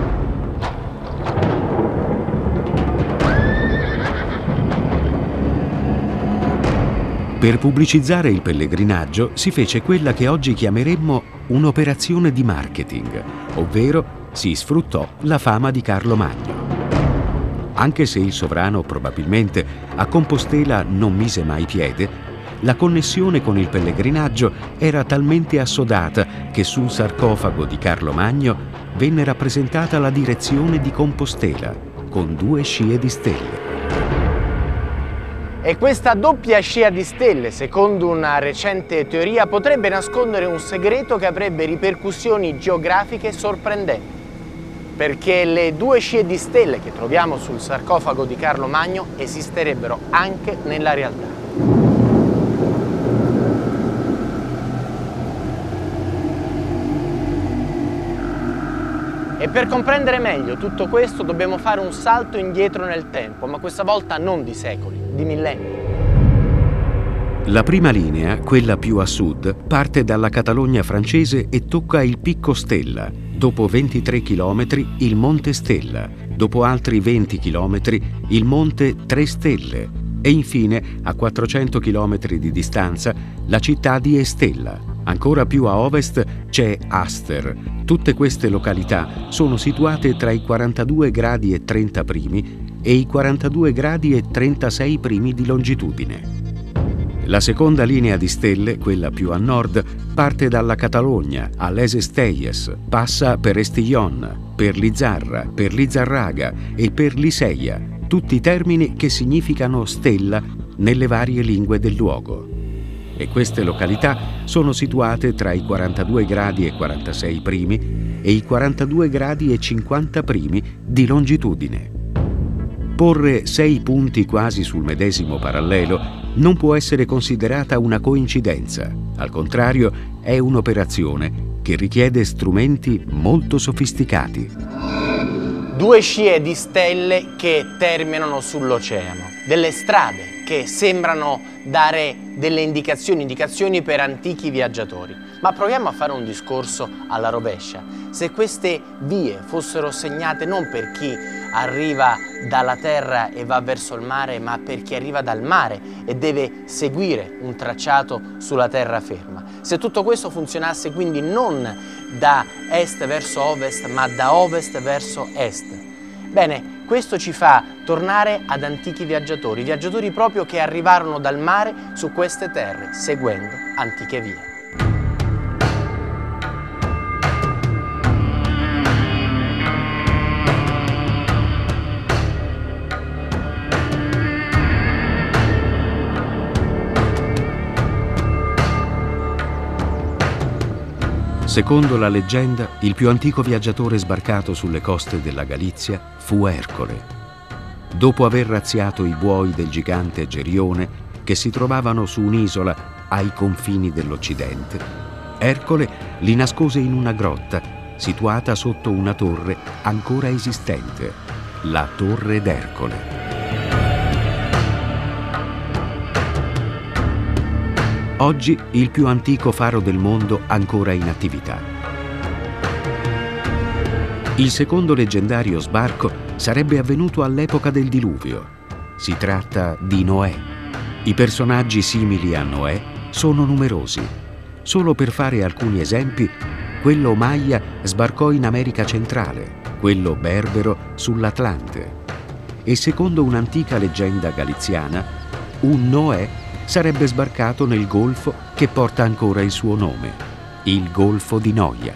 Per pubblicizzare il pellegrinaggio si fece quella che oggi chiameremmo un'operazione di marketing, ovvero si sfruttò la fama di Carlo Magno. Anche se il sovrano probabilmente a Compostela non mise mai piede, la connessione con il pellegrinaggio era talmente assodata che sul sarcofago di Carlo Magno venne rappresentata la direzione di Compostela, con due scie di stelle. E questa doppia scia di stelle, secondo una recente teoria, potrebbe nascondere un segreto che avrebbe ripercussioni geografiche sorprendenti. Perché le due scie di stelle che troviamo sul sarcofago di Carlo Magno esisterebbero anche nella realtà. E per comprendere meglio tutto questo dobbiamo fare un salto indietro nel tempo, ma questa volta non di secoli, di millenni. La prima linea, quella più a sud, parte dalla Catalogna francese e tocca il Picco Stella. Dopo ventitré chilometri il Monte Stella, dopo altri venti chilometri il Monte Tre Stelle e infine, a quattrocento chilometri di distanza, la città di Estella. Ancora più a ovest c'è Aster. Tutte queste località sono situate tra i quarantadue gradi e trenta primi e i quarantadue gradi e trentasei primi di longitudine. La seconda linea di stelle, quella più a nord, parte dalla Catalogna a Les Estelles, passa per Estillon, per Lizarra, per Lizarraga e per Liseia, tutti termini che significano stella nelle varie lingue del luogo. E queste località sono situate tra i quarantadue gradi e quarantasei primi e i quarantadue gradi e cinquanta primi di longitudine. Porre sei punti quasi sul medesimo parallelo non può essere considerata una coincidenza, al contrario è un'operazione che richiede strumenti molto sofisticati. Due scie di stelle che terminano sull'oceano, delle strade che sembrano dare delle indicazioni, indicazioni per antichi viaggiatori. Ma proviamo a fare un discorso alla rovescia. Se queste vie fossero segnate non per chi arriva dalla terra e va verso il mare, ma per chi arriva dal mare e deve seguire un tracciato sulla terraferma. Se tutto questo funzionasse quindi non da est verso ovest, ma da ovest verso est. Bene, Questo ci fa tornare ad antichi viaggiatori, viaggiatori proprio che arrivarono dal mare su queste terre, seguendo antiche vie. Secondo la leggenda, il più antico viaggiatore sbarcato sulle coste della Galizia fu Ercole. Dopo aver razziato i buoi del gigante Gerione, che si trovavano su un'isola ai confini dell'Occidente, Ercole li nascose in una grotta situata sotto una torre ancora esistente, la Torre d'Ercole. Oggi il più antico faro del mondo ancora in attività. Il secondo leggendario sbarco sarebbe avvenuto all'epoca del diluvio. Si tratta di Noè. I personaggi simili a Noè sono numerosi. Solo per fare alcuni esempi, quello Maya sbarcò in America centrale, quello berbero sull'Atlante. E secondo un'antica leggenda galiziana, un Noè sarebbe sbarcato nel golfo che porta ancora il suo nome, il Golfo di Noia.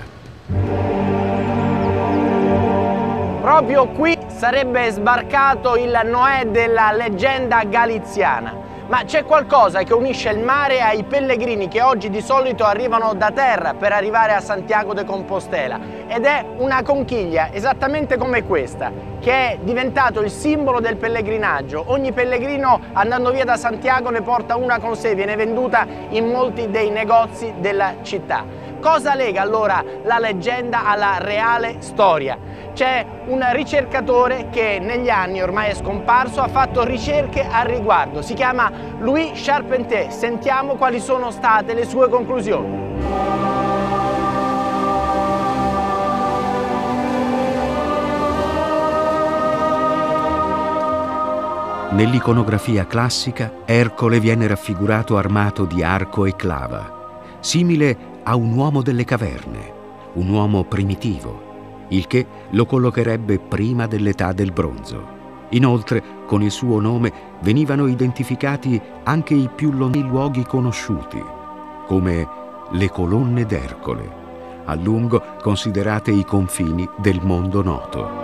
Proprio qui sarebbe sbarcato il Noè della leggenda galiziana. Ma c'è qualcosa che unisce il mare ai pellegrini che oggi di solito arrivano da terra per arrivare a Santiago de Compostela, ed è una conchiglia esattamente come questa, che è diventato il simbolo del pellegrinaggio. Ogni pellegrino andando via da Santiago ne porta una con sé, viene venduta in molti dei negozi della città. Cosa lega allora la leggenda alla reale storia? C'è un ricercatore che negli anni, ormai è scomparso, ha fatto ricerche al riguardo. Si chiama Louis Charpentier. Sentiamo quali sono state le sue conclusioni. Nell'iconografia classica, Ercole viene raffigurato armato di arco e clava, simile a un uomo delle caverne, un uomo primitivo, il che lo collocherebbe prima dell'età del bronzo. Inoltre, con il suo nome venivano identificati anche i più lontani luoghi conosciuti, come le colonne d'Ercole, a lungo considerate i confini del mondo noto.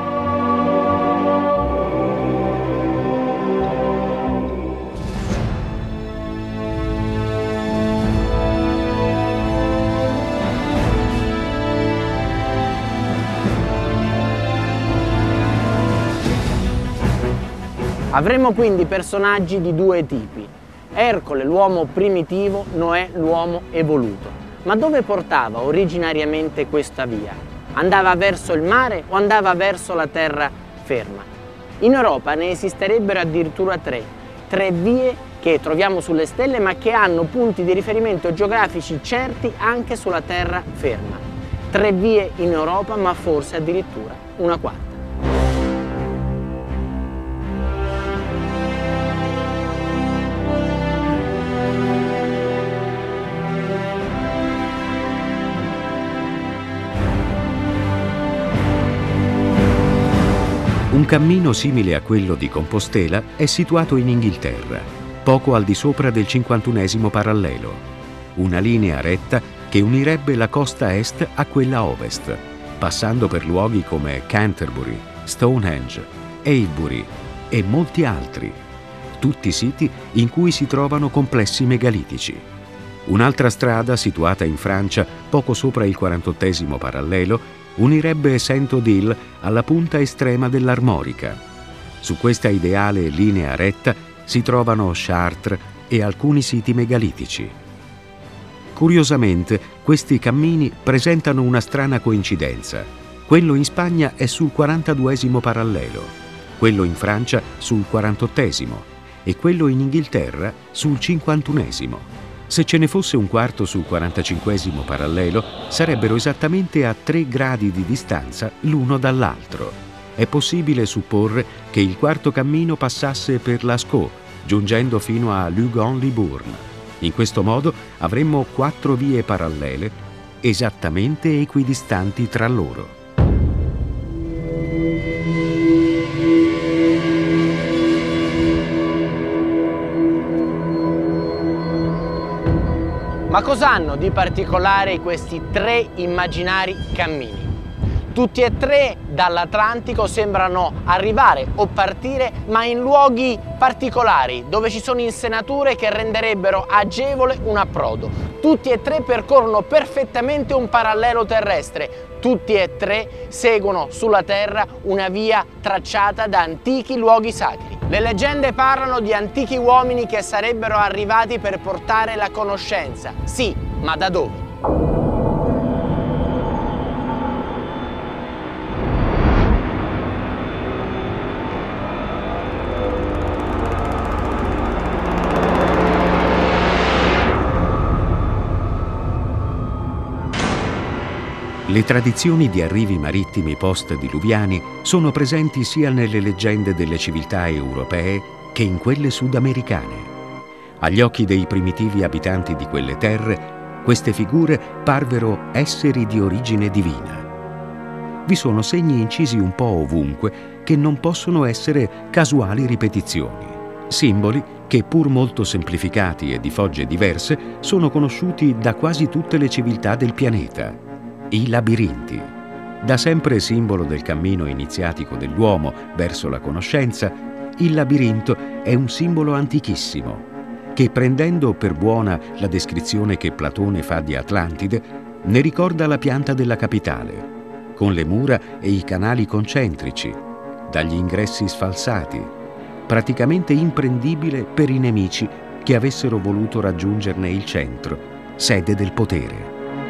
Avremo quindi personaggi di due tipi: Ercole l'uomo primitivo, Noè l'uomo evoluto. Ma dove portava originariamente questa via? Andava verso il mare o andava verso la terraferma? In Europa ne esisterebbero addirittura tre, tre vie che troviamo sulle stelle ma che hanno punti di riferimento geografici certi anche sulla terraferma. Tre vie in Europa, ma forse addirittura una quarta. Un cammino simile a quello di Compostela è situato in Inghilterra, poco al di sopra del cinquantunesimo parallelo, una linea retta che unirebbe la costa est a quella ovest, passando per luoghi come Canterbury, Stonehenge, Avebury e molti altri, tutti siti in cui si trovano complessi megalitici. Un'altra strada, situata in Francia, poco sopra il quarantottesimo parallelo, unirebbe Saint-Odile alla punta estrema dell'Armorica. Su questa ideale linea retta si trovano Chartres e alcuni siti megalitici. Curiosamente, questi cammini presentano una strana coincidenza. Quello in Spagna è sul quarantaduesimo parallelo, quello in Francia sul quarantottesimo e quello in Inghilterra sul cinquantunesimo. Se ce ne fosse un quarto sul quarantacinquesimo parallelo, sarebbero esattamente a tre gradi di distanza l'uno dall'altro. È possibile supporre che il quarto cammino passasse per Lascaux, giungendo fino a Lugon-Libourne. In questo modo avremmo quattro vie parallele, esattamente equidistanti tra loro. Ma cosa hanno di particolare questi tre immaginari cammini? Tutti e tre dall'Atlantico sembrano arrivare o partire, ma in luoghi particolari, dove ci sono insenature che renderebbero agevole un approdo. Tutti e tre percorrono perfettamente un parallelo terrestre. Tutti e tre seguono sulla Terra una via tracciata da antichi luoghi sacri. Le leggende parlano di antichi uomini che sarebbero arrivati per portare la conoscenza. Sì, ma da dove? Le tradizioni di arrivi marittimi post-diluviani sono presenti sia nelle leggende delle civiltà europee che in quelle sudamericane. Agli occhi dei primitivi abitanti di quelle terre, queste figure parvero esseri di origine divina. Vi sono segni incisi un po' ovunque che non possono essere casuali ripetizioni. Simboli che, pur molto semplificati e di fogge diverse, sono conosciuti da quasi tutte le civiltà del pianeta. I labirinti. Da sempre simbolo del cammino iniziatico dell'uomo verso la conoscenza, il labirinto è un simbolo antichissimo che, prendendo per buona la descrizione che Platone fa di Atlantide, ne ricorda la pianta della capitale, con le mura e i canali concentrici, dagli ingressi sfalsati, praticamente imprendibile per i nemici che avessero voluto raggiungerne il centro, sede del potere.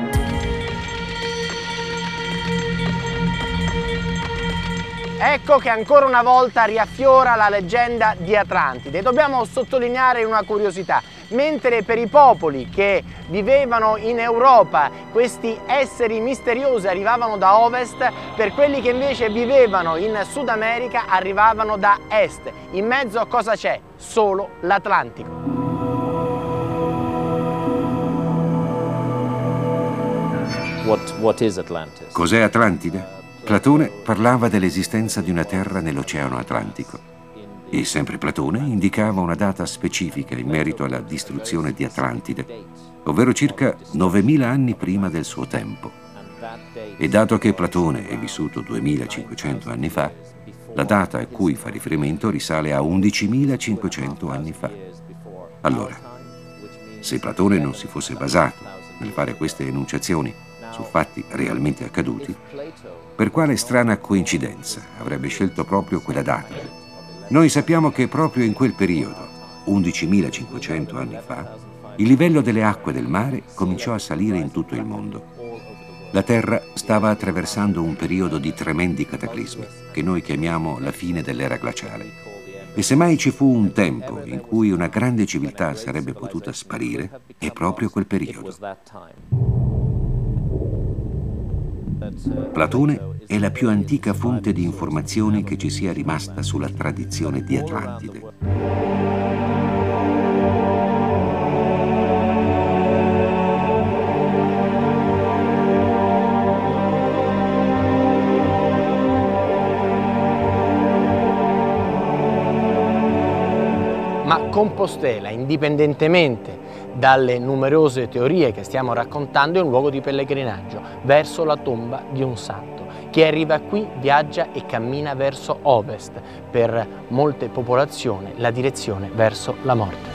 Ecco che ancora una volta riaffiora la leggenda di Atlantide. Dobbiamo sottolineare una curiosità. Mentre per i popoli che vivevano in Europa questi esseri misteriosi arrivavano da ovest, per quelli che invece vivevano in Sud America arrivavano da est. In mezzo a cosa c'è? Solo l'Atlantico. What, what is Atlantis? Cos'è Atlantide? Platone parlava dell'esistenza di una terra nell'Oceano Atlantico e sempre Platone indicava una data specifica in merito alla distruzione di Atlantide, ovvero circa novemila anni prima del suo tempo. E dato che Platone è vissuto duemilacinquecento anni fa, la data a cui fa riferimento risale a undicimilacinquecento anni fa. Allora, se Platone non si fosse basato nel fare queste enunciazioni su fatti realmente accaduti, per quale strana coincidenza avrebbe scelto proprio quella data? Noi sappiamo che proprio in quel periodo, undicimilacinquecento anni fa, il livello delle acque del mare cominciò a salire in tutto il mondo. La Terra stava attraversando un periodo di tremendi cataclismi, che noi chiamiamo la fine dell'era glaciale. E se mai ci fu un tempo in cui una grande civiltà sarebbe potuta sparire, è proprio quel periodo. Platone è la più antica fonte di informazioni che ci sia rimasta sulla tradizione di Atlantide. Ma Compostela, indipendentemente dalle numerose teorie che stiamo raccontando, è un luogo di pellegrinaggio verso la tomba di un santo. Chi arriva qui viaggia e cammina verso ovest. Per molte popolazioni la direzione verso la morte.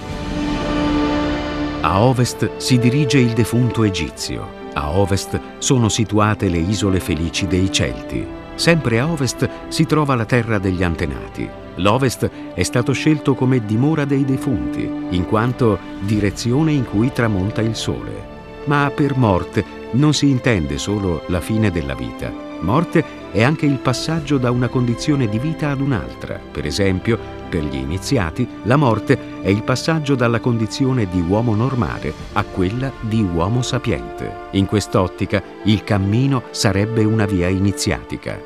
A ovest si dirige il defunto egizio. A ovest sono situate le isole felici dei Celti. Sempre a ovest si trova la terra degli antenati. L'ovest è stato scelto come dimora dei defunti, in quanto direzione in cui tramonta il sole. Ma per morte non si intende solo la fine della vita. Morte è anche il passaggio da una condizione di vita ad un'altra. Per esempio, per gli iniziati, la morte è il passaggio dalla condizione di uomo normale a quella di uomo sapiente. In quest'ottica, il cammino sarebbe una via iniziatica.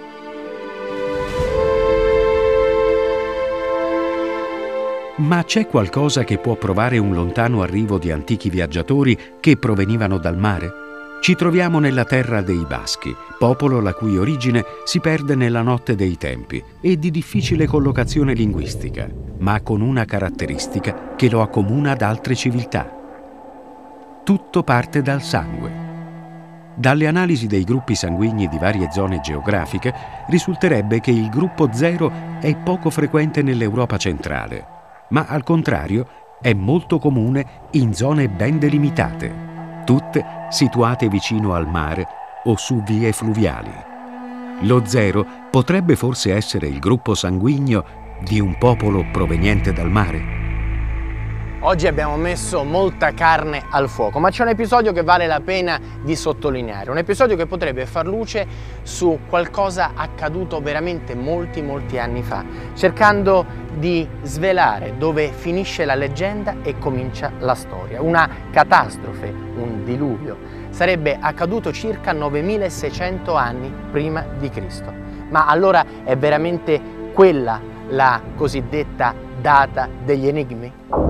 Ma c'è qualcosa che può provare un lontano arrivo di antichi viaggiatori che provenivano dal mare? Ci troviamo nella terra dei Baschi, popolo la cui origine si perde nella notte dei tempi e di difficile collocazione linguistica, ma con una caratteristica che lo accomuna ad altre civiltà. Tutto parte dal sangue. Dalle analisi dei gruppi sanguigni di varie zone geografiche risulterebbe che il gruppo zero è poco frequente nell'Europa centrale, ma al contrario è molto comune in zone ben delimitate, tutte situate vicino al mare o su vie fluviali. Lo zero potrebbe forse essere il gruppo sanguigno di un popolo proveniente dal mare? Oggi abbiamo messo molta carne al fuoco, ma c'è un episodio che vale la pena di sottolineare, un episodio che potrebbe far luce su qualcosa accaduto veramente molti molti anni fa, cercando di svelare dove finisce la leggenda e comincia la storia. Una catastrofe, un diluvio, sarebbe accaduto circa novemilaseicento anni prima di Cristo. Ma allora è veramente quella la cosiddetta data degli enigmi?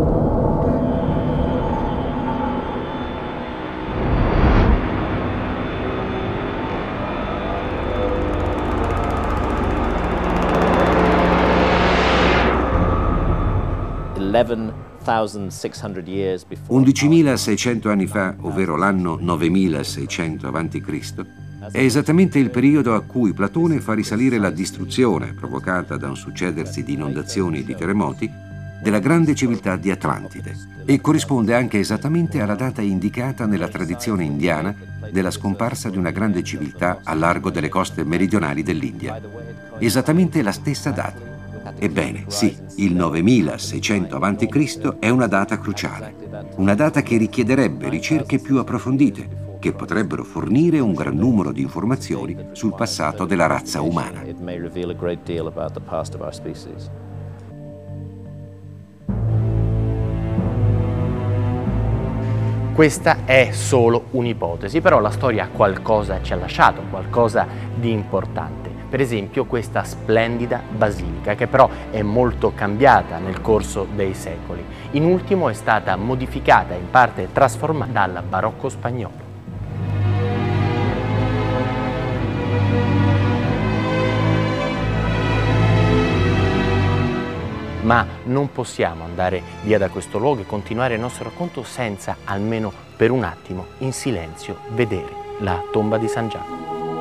undicimilaseicento anni fa, ovvero l'anno novemilaseicento avanti Cristo, è esattamente il periodo a cui Platone fa risalire la distruzione provocata da un succedersi di inondazioni e di terremoti della grande civiltà di Atlantide, e corrisponde anche esattamente alla data indicata nella tradizione indiana della scomparsa di una grande civiltà a largo delle coste meridionali dell'India. Esattamente la stessa data. Ebbene, sì, il novemilaseicento avanti Cristo è una data cruciale, una data che richiederebbe ricerche più approfondite, che potrebbero fornire un gran numero di informazioni sul passato della razza umana. Questa è solo un'ipotesi, però la storia qualcosa ci ha lasciato, qualcosa di importante. Per esempio questa splendida basilica, che però è molto cambiata nel corso dei secoli. In ultimo è stata modificata e in parte trasformata dal barocco spagnolo. Ma non possiamo andare via da questo luogo e continuare il nostro racconto senza, almeno per un attimo, in silenzio, vedere la tomba di San Giacomo.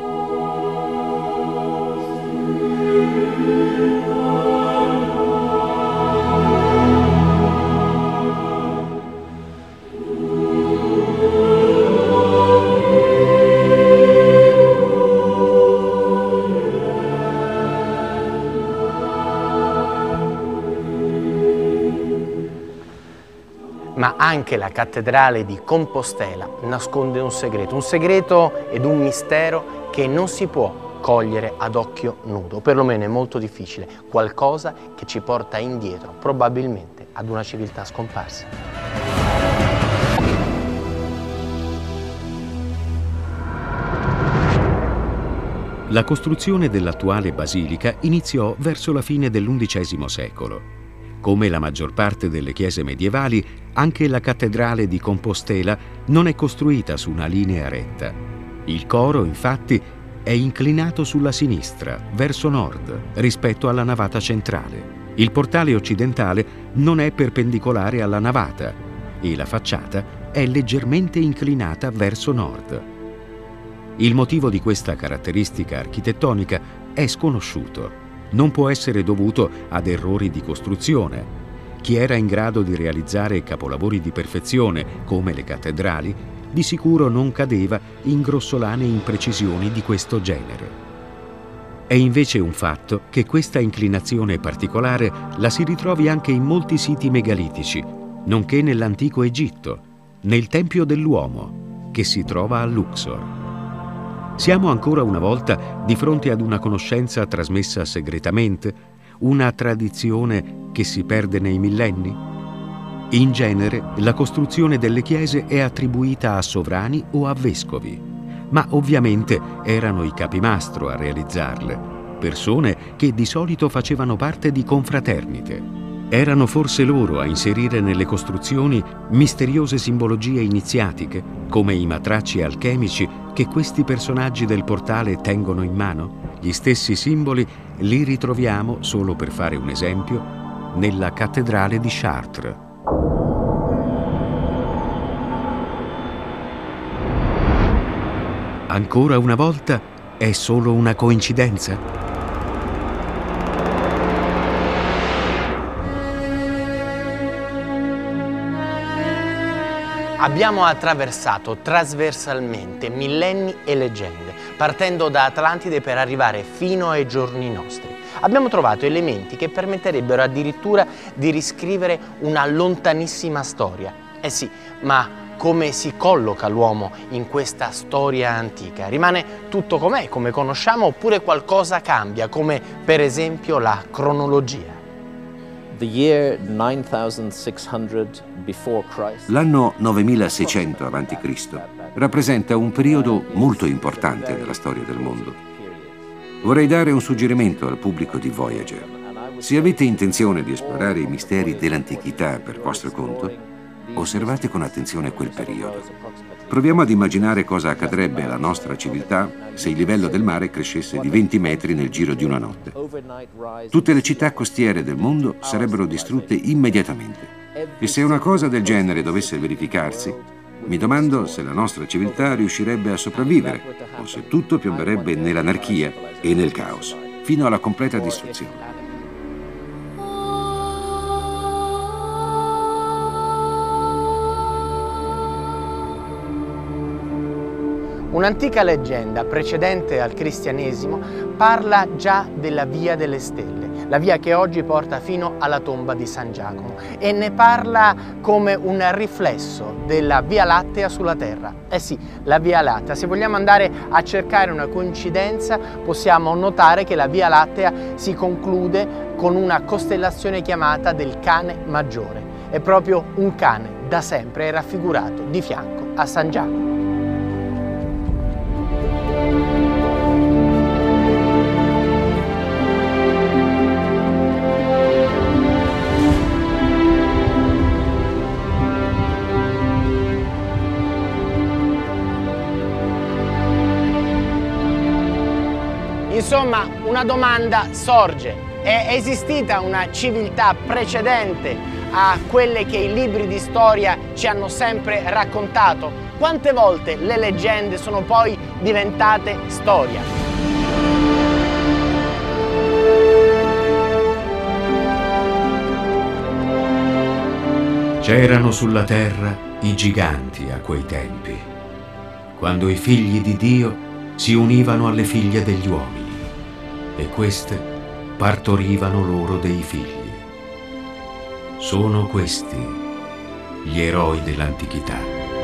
Ma anche la cattedrale di Compostela nasconde un segreto, un segreto ed un mistero che non si può cogliere ad occhio nudo, perlomeno è molto difficile, qualcosa che ci porta indietro, probabilmente ad una civiltà scomparsa. La costruzione dell'attuale basilica iniziò verso la fine dell'undicesimo secolo. Come la maggior parte delle chiese medievali, anche la cattedrale di Compostela non è costruita su una linea retta. Il coro, infatti, è inclinato sulla sinistra, verso nord, rispetto alla navata centrale. Il portale occidentale non è perpendicolare alla navata e la facciata è leggermente inclinata verso nord. Il motivo di questa caratteristica architettonica è sconosciuto. Non può essere dovuto ad errori di costruzione. Chi era in grado di realizzare capolavori di perfezione, come le cattedrali, di sicuro non cadeva in grossolane imprecisioni di questo genere. È invece un fatto che questa inclinazione particolare la si ritrovi anche in molti siti megalitici, nonché nell'antico Egitto, nel Tempio dell'Uomo, che si trova a Luxor. Siamo ancora una volta di fronte ad una conoscenza trasmessa segretamente, una tradizione che si perde nei millenni? In genere, la costruzione delle chiese è attribuita a sovrani o a vescovi, ma ovviamente erano i capimastro a realizzarle, persone che di solito facevano parte di confraternite. Erano forse loro a inserire nelle costruzioni misteriose simbologie iniziatiche, come i matracci alchemici che questi personaggi del portale tengono in mano? Gli stessi simboli li ritroviamo, solo per fare un esempio, nella cattedrale di Chartres. Ancora una volta è solo una coincidenza? Abbiamo attraversato trasversalmente millenni e leggende, partendo da Atlantide per arrivare fino ai giorni nostri. Abbiamo trovato elementi che permetterebbero addirittura di riscrivere una lontanissima storia. Eh sì, ma come si colloca l'uomo in questa storia antica? Rimane tutto com'è, come conosciamo, oppure qualcosa cambia, come per esempio la cronologia? L'anno novemilaseicento avanti Cristo rappresenta un periodo molto importante nella storia del mondo. Vorrei dare un suggerimento al pubblico di Voyager. Se avete intenzione di esplorare i misteri dell'antichità per vostro conto, osservate con attenzione quel periodo. Proviamo ad immaginare cosa accadrebbe alla nostra civiltà se il livello del mare crescesse di venti metri nel giro di una notte. Tutte le città costiere del mondo sarebbero distrutte immediatamente. E se una cosa del genere dovesse verificarsi, mi domando se la nostra civiltà riuscirebbe a sopravvivere o se tutto piomberebbe nell'anarchia e nel caos, fino alla completa distruzione. Un'antica leggenda precedente al cristianesimo parla già della Via delle Stelle, la via che oggi porta fino alla tomba di San Giacomo, e ne parla come un riflesso della Via Lattea sulla Terra. Eh sì, la Via Lattea. Se vogliamo andare a cercare una coincidenza, possiamo notare che la Via Lattea si conclude con una costellazione chiamata del Cane Maggiore. È proprio un cane, da sempre è raffigurato di fianco a San Giacomo. Insomma, una domanda sorge: è esistita una civiltà precedente a quelle che i libri di storia ci hanno sempre raccontato? Quante volte le leggende sono poi diventate storia? C'erano sulla terra i giganti a quei tempi, quando i figli di Dio si univano alle figlie degli uomini, e queste partorivano loro dei figli. Sono questi gli eroi dell'antichità.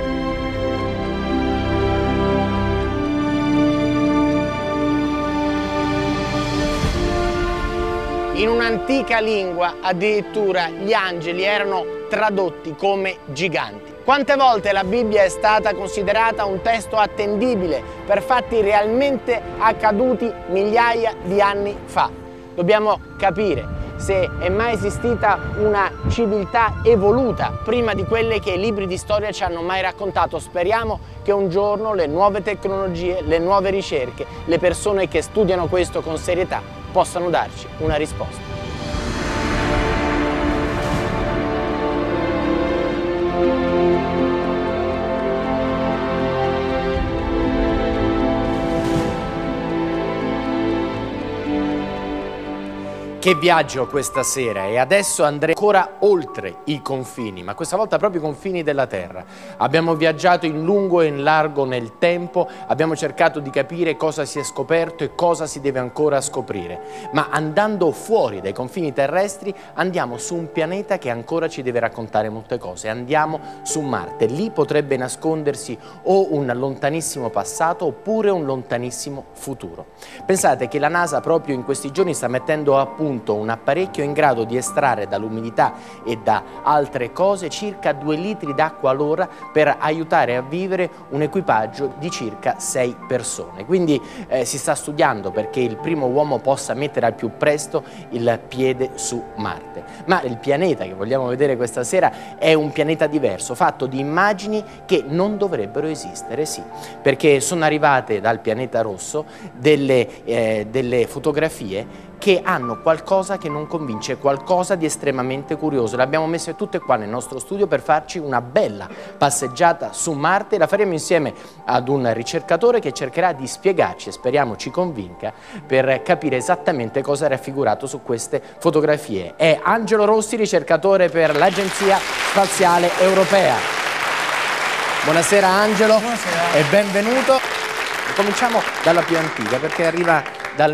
In un'antica lingua addirittura gli angeli erano tradotti come giganti. Quante volte la Bibbia è stata considerata un testo attendibile per fatti realmente accaduti migliaia di anni fa? Dobbiamo capire se è mai esistita una civiltà evoluta prima di quelle che i libri di storia ci hanno mai raccontato. Speriamo che un giorno le nuove tecnologie, le nuove ricerche, le persone che studiano questo con serietà possano darci una risposta. Che viaggio questa sera, e adesso andremo ancora oltre i confini, ma questa volta proprio i confini della Terra. Abbiamo viaggiato in lungo e in largo nel tempo, abbiamo cercato di capire cosa si è scoperto e cosa si deve ancora scoprire, ma andando fuori dai confini terrestri andiamo su un pianeta che ancora ci deve raccontare molte cose. Andiamo su Marte. Lì potrebbe nascondersi o un lontanissimo passato oppure un lontanissimo futuro. Pensate che la NASA proprio in questi giorni sta mettendo a punto un apparecchio in grado di estrarre dall'umidità e da altre cose circa due litri d'acqua all'ora per aiutare a vivere un equipaggio di circa sei persone. Quindi eh, si sta studiando perché il primo uomo possa mettere al più presto il piede su Marte. Ma il pianeta che vogliamo vedere questa sera è un pianeta diverso, fatto di immagini che non dovrebbero esistere, sì, perché sono arrivate dal pianeta rosso delle, eh, delle fotografie che hanno qualcosa che non convince, qualcosa di estremamente curioso. Le abbiamo messe tutte qua nel nostro studio per farci una bella passeggiata su Marte. La faremo insieme ad un ricercatore che cercherà di spiegarci, e speriamo ci convinca, per capire esattamente cosa è raffigurato su queste fotografie. È Angelo Rossi, ricercatore per l'Agenzia Spaziale Europea. Buonasera Angelo. Buonasera. E benvenuto. Cominciamo dalla più antica, perché arriva dal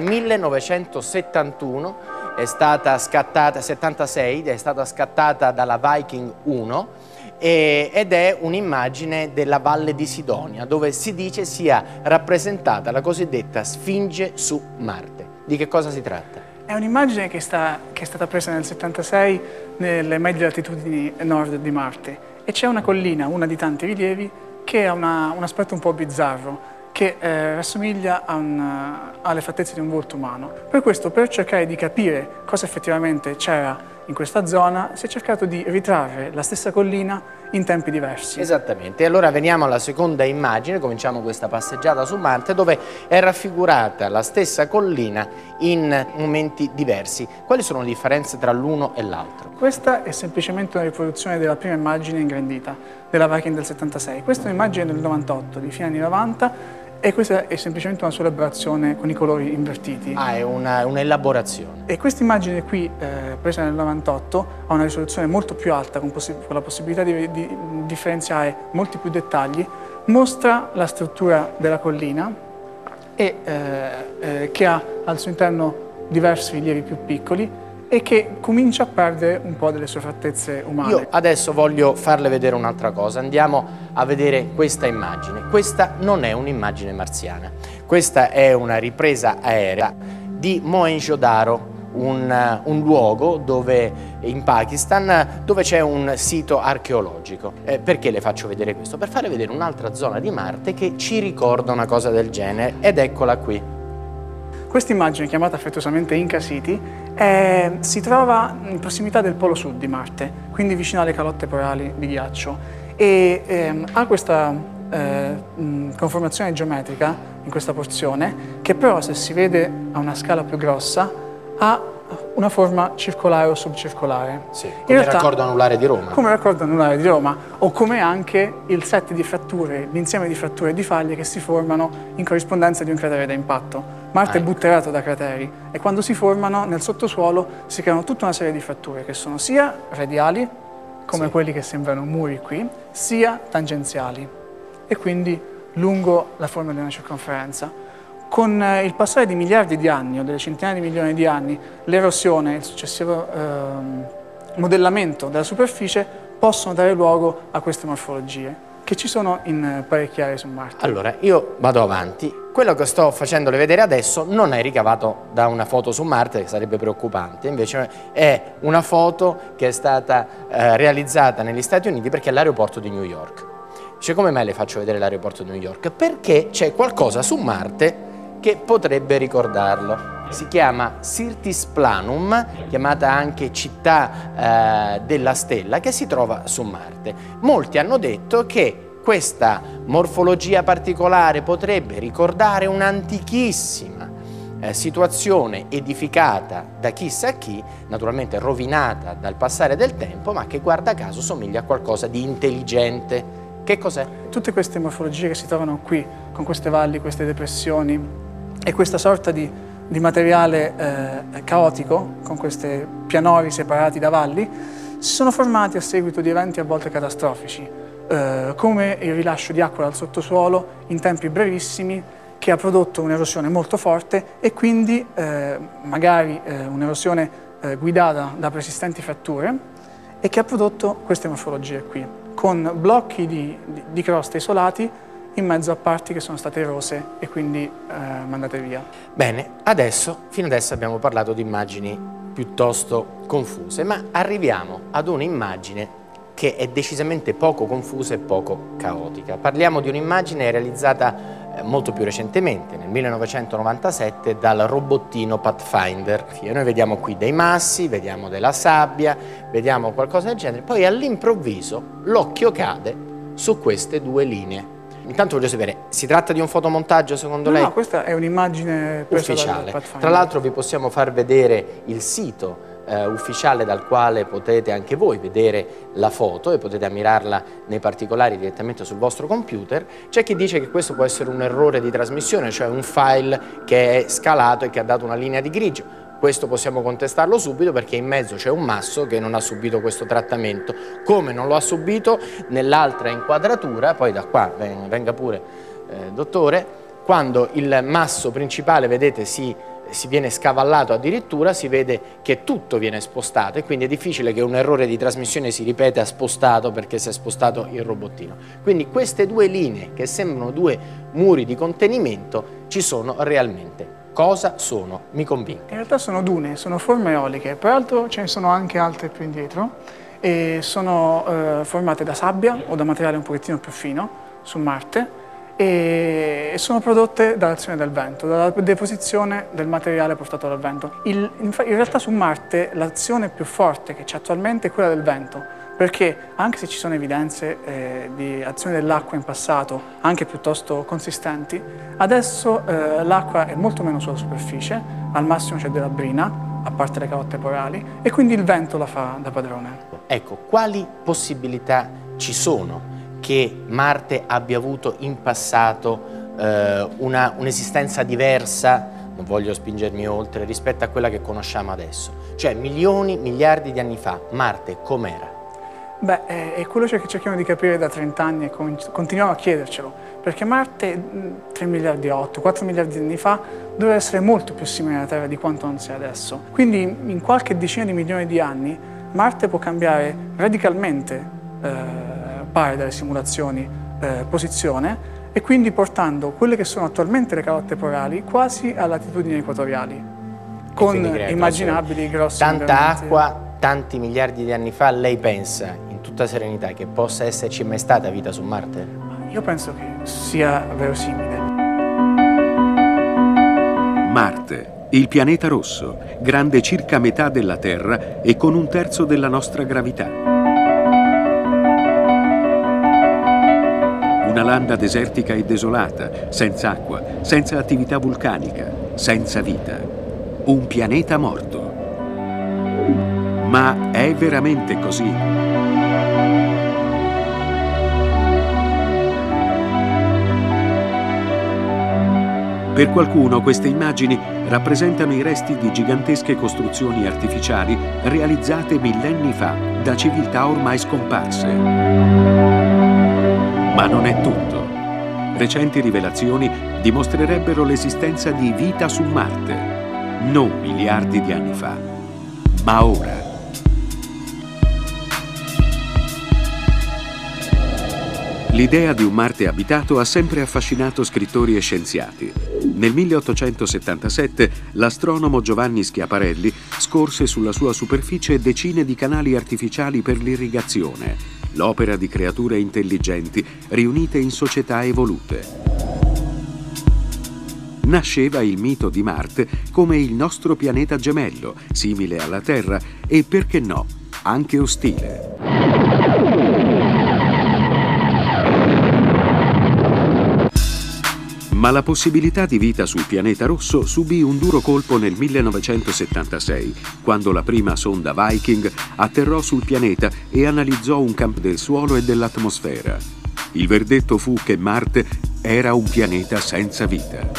millenovecentosettantuno, è stata scattata, settantasei, è stata scattata dalla Viking uno e, ed è un'immagine della Valle di Sidonia, dove si dice sia rappresentata la cosiddetta Sfinge su Marte. Di che cosa si tratta? È un'immagine che, sta, che è stata presa nel settantasei nelle medie latitudini nord di Marte, e c'è una collina, una di tanti rilievi, che ha una, un aspetto un po' bizzarro, che eh, rassomiglia a un, alle fattezze di un volto umano. Per questo, per cercare di capire cosa effettivamente c'era in questa zona, si è cercato di ritrarre la stessa collina in tempi diversi. Esattamente. E allora veniamo alla seconda immagine, cominciamo questa passeggiata su Marte, dove è raffigurata la stessa collina in momenti diversi. Quali sono le differenze tra l'uno e l'altro? Questa è semplicemente una riproduzione della prima immagine ingrandita, della Viking del settantasei. Questa è un'immagine del novantotto, di fine anni novanta, e questa è semplicemente una sua elaborazione con i colori invertiti. Ah, è un'elaborazione. E questa immagine qui, eh, presa nel novantotto, ha una risoluzione molto più alta, con, con la possibilità di, di differenziare molti più dettagli, mostra la struttura della collina e eh, eh, che ha al suo interno diversi rilievi più piccoli, e che comincia a perdere un po' delle sue fattezze umane. Io adesso voglio farle vedere un'altra cosa. Andiamo a vedere questa immagine. Questa non è un'immagine marziana. Questa è una ripresa aerea di Mohenjo-Daro, un, un luogo dove, in Pakistan, dove c'è un sito archeologico. Eh, perché le faccio vedere questo? Per farle vedere un'altra zona di Marte che ci ricorda una cosa del genere, ed eccola qui. Questa immagine, chiamata affettuosamente Inca City, eh, si trova in prossimità del polo sud di Marte, quindi vicino alle calotte polari di ghiaccio, e eh, ha questa eh, conformazione geometrica in questa porzione, che però, se si vede a una scala più grossa, ha una forma circolare o subcircolare. Sì, come il raccordo anulare di Roma. Come il raccordo anulare di Roma, o come anche il set di fratture, l'insieme di fratture e di faglie che si formano in corrispondenza di un cratere da impatto. Marte ah, è butterato da crateri, e quando si formano nel sottosuolo si creano tutta una serie di fratture che sono sia radiali, come sì. quelli che sembrano muri qui, sia tangenziali, e quindi lungo la forma di una circonferenza. Con eh, il passare di miliardi di anni o delle centinaia di milioni di anni, l'erosione e il successivo ehm, modellamento della superficie possono dare luogo a queste morfologie, che ci sono in parecchie aree su Marte. Allora, io vado avanti. Quello che sto facendole vedere adesso non è ricavato da una foto su Marte, che sarebbe preoccupante, invece è una foto che è stata eh, realizzata negli Stati Uniti, perché è l'aeroporto di New York. Cioè, come mai le faccio vedere l'aeroporto di New York? Perché c'è qualcosa su Marte che potrebbe ricordarlo. Si chiama Syrtis Planum, chiamata anche città eh, della stella, che si trova su Marte. Molti hanno detto che questa morfologia particolare potrebbe ricordare un'antichissima eh, situazione edificata da chissà chi, naturalmente rovinata dal passare del tempo, ma che guarda caso somiglia a qualcosa di intelligente. Che cos'è? Tutte queste morfologie che si trovano qui, con queste valli, queste depressioni e questa sorta di, di materiale eh, caotico, con questi pianori separati da valli, si sono formati a seguito di eventi a volte catastrofici, eh, come il rilascio di acqua dal sottosuolo in tempi brevissimi, che ha prodotto un'erosione molto forte, e quindi eh, magari eh, un'erosione eh, guidata da persistenti fratture, e che ha prodotto queste morfologie qui, con blocchi di, di, di croste isolati in mezzo a parti che sono state erose e quindi eh, mandate via. Bene, adesso, fino adesso abbiamo parlato di immagini piuttosto confuse, ma arriviamo ad un'immagine che è decisamente poco confusa e poco caotica. Parliamo di un'immagine realizzata eh, molto più recentemente, nel millenovecentonovantasette, dal robottino Pathfinder. E noi vediamo qui dei massi, vediamo della sabbia, vediamo qualcosa del genere, poi all'improvviso l'occhio cade su queste due linee. intanto voglio sapere, si tratta di un fotomontaggio secondo no, lei? No, questa è un'immagine presa ufficiale. dal Pathfinder. Tra l'altro vi possiamo far vedere il sito Uh, ufficiale dal quale potete anche voi vedere la foto e potete ammirarla nei particolari direttamente sul vostro computer. C'è chi dice che questo può essere un errore di trasmissione, cioè un file che è scalato e che ha dato una linea di grigio. Questo possiamo contestarlo subito perché in mezzo c'è un masso che non ha subito questo trattamento, come non lo ha subito nell'altra inquadratura. Poi da qua venga pure eh, dottore, quando il masso principale, vedete, si si viene scavallato addirittura, si vede che tutto viene spostato e quindi è difficile che un errore di trasmissione si ripeta spostato perché si è spostato il robottino. Quindi queste due linee che sembrano due muri di contenimento ci sono realmente. Cosa sono? Mi convinca. In realtà sono dune, sono forme eoliche, peraltro ce ne sono anche altre più indietro e sono eh, formate da sabbia o da materiale un pochettino più fino su Marte e sono prodotte dall'azione del vento, dalla deposizione del materiale portato dal vento. Il, in, in realtà su Marte l'azione più forte che c'è attualmente è quella del vento, perché anche se ci sono evidenze eh, di azione dell'acqua in passato, anche piuttosto consistenti, adesso eh, l'acqua è molto meno sulla superficie, al massimo c'è della brina, a parte le calotte polari, e quindi il vento la fa da padrone. Ecco, quali possibilità ci sono che Marte abbia avuto in passato eh, un'esistenza diversa, non voglio spingermi oltre, rispetto a quella che conosciamo adesso? Cioè milioni, miliardi di anni fa, Marte com'era? Beh, è quello che cerchiamo di capire da trenta anni e continuiamo a chiedercelo, perché Marte tre miliardi e otto, quattro miliardi di anni fa doveva essere molto più simile alla Terra di quanto non sia adesso. Quindi in qualche decina di milioni di anni Marte può cambiare radicalmente eh, pare dalle simulazioni eh, posizione e quindi portando quelle che sono attualmente le calotte polari quasi a latitudini equatoriali con immaginabili grossi tanta acqua tanti miliardi di anni fa. Lei pensa in tutta serenità che possa esserci mai stata vita su Marte? Io penso che sia verosimile. Marte, il pianeta rosso, grande circa metà della Terra e con un terzo della nostra gravità. Una landa desertica e desolata, senza acqua, senza attività vulcanica, senza vita. Un pianeta morto. Ma è veramente così? Per qualcuno queste immagini rappresentano i resti di gigantesche costruzioni artificiali realizzate millenni fa da civiltà ormai scomparse. Ma non è tutto. Recenti rivelazioni dimostrerebbero l'esistenza di vita su Marte, non miliardi di anni fa, ma ora. L'idea di un Marte abitato ha sempre affascinato scrittori e scienziati. Nel milleottocentosettantasette l'astronomo Giovanni Schiaparelli scorse sulla sua superficie decine di canali artificiali per l'irrigazione, l'opera di creature intelligenti riunite in società evolute. Nasceva il mito di Marte come il nostro pianeta gemello, simile alla Terra e, perché no, anche ostile. Ma la possibilità di vita sul pianeta rosso subì un duro colpo nel millenovecentosettantasei, quando la prima sonda Viking atterrò sul pianeta e analizzò un campo del suolo e dell'atmosfera. Il verdetto fu che Marte era un pianeta senza vita.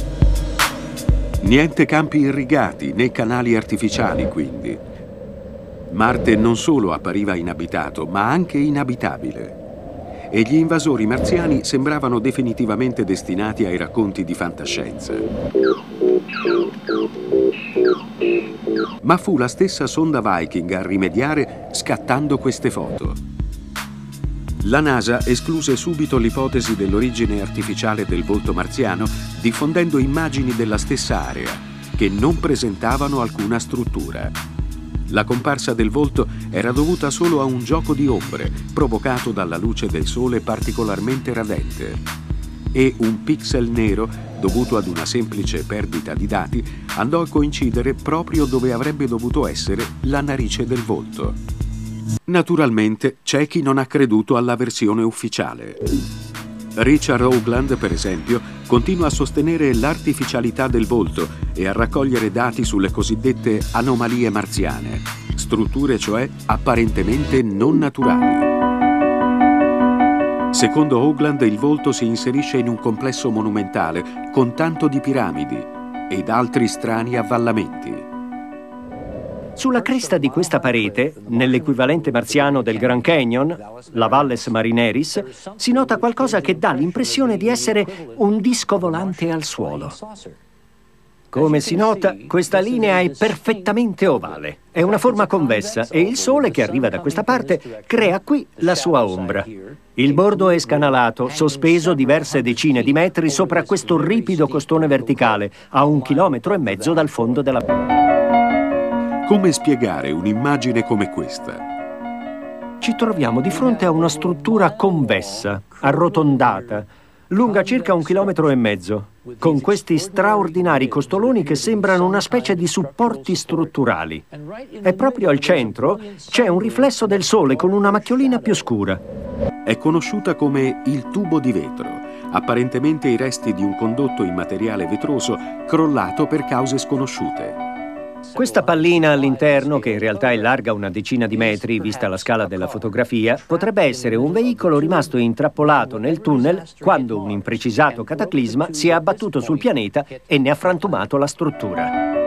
Niente campi irrigati né canali artificiali, quindi. Marte non solo appariva inabitato, ma anche inabitabile. E gli invasori marziani sembravano definitivamente destinati ai racconti di fantascienza. Ma fu la stessa sonda Viking a rimediare scattando queste foto. La NASA escluse subito l'ipotesi dell'origine artificiale del volto marziano, diffondendo immagini della stessa area, che non presentavano alcuna struttura. La comparsa del volto era dovuta solo a un gioco di ombre provocato dalla luce del sole particolarmente radente. E un pixel nero, dovuto ad una semplice perdita di dati, andò a coincidere proprio dove avrebbe dovuto essere la narice del volto. Naturalmente c'è chi non ha creduto alla versione ufficiale. Richard Hoagland, per esempio, continua a sostenere l'artificialità del volto e a raccogliere dati sulle cosiddette anomalie marziane, strutture cioè apparentemente non naturali. Secondo Hoagland, il volto si inserisce in un complesso monumentale con tanto di piramidi ed altri strani avvallamenti. Sulla cresta di questa parete, nell'equivalente marziano del Grand Canyon, la Valles Marineris, si nota qualcosa che dà l'impressione di essere un disco volante al suolo. Come si nota, questa linea è perfettamente ovale. È una forma convessa e il sole che arriva da questa parte crea qui la sua ombra. Il bordo è scanalato, sospeso diverse decine di metri sopra questo ripido costone verticale, a un chilometro e mezzo dal fondo della... Come spiegare un'immagine come questa? Ci troviamo di fronte a una struttura convessa, arrotondata, lunga circa un chilometro e mezzo, con questi straordinari costoloni che sembrano una specie di supporti strutturali. E proprio al centro c'è un riflesso del sole con una macchiolina più scura. È conosciuta come il tubo di vetro, apparentemente i resti di un condotto in materiale vetroso crollato per cause sconosciute. Questa pallina all'interno, che in realtà è larga una decina di metri, vista la scala della fotografia, potrebbe essere un veicolo rimasto intrappolato nel tunnel quando un imprecisato cataclisma si è abbattuto sul pianeta e ne ha frantumato la struttura.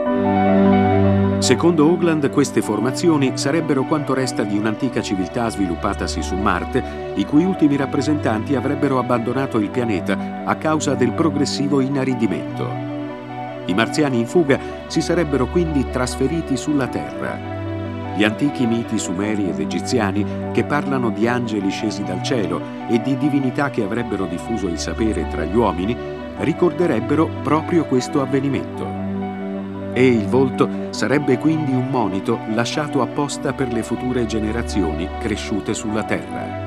Secondo Hoagland, queste formazioni sarebbero quanto resta di un'antica civiltà sviluppatasi su Marte, i cui ultimi rappresentanti avrebbero abbandonato il pianeta a causa del progressivo inaridimento. I marziani in fuga si sarebbero quindi trasferiti sulla Terra. Gli antichi miti sumeri ed egiziani, che parlano di angeli scesi dal cielo e di divinità che avrebbero diffuso il sapere tra gli uomini, ricorderebbero proprio questo avvenimento. E il volto sarebbe quindi un monito lasciato apposta per le future generazioni cresciute sulla Terra.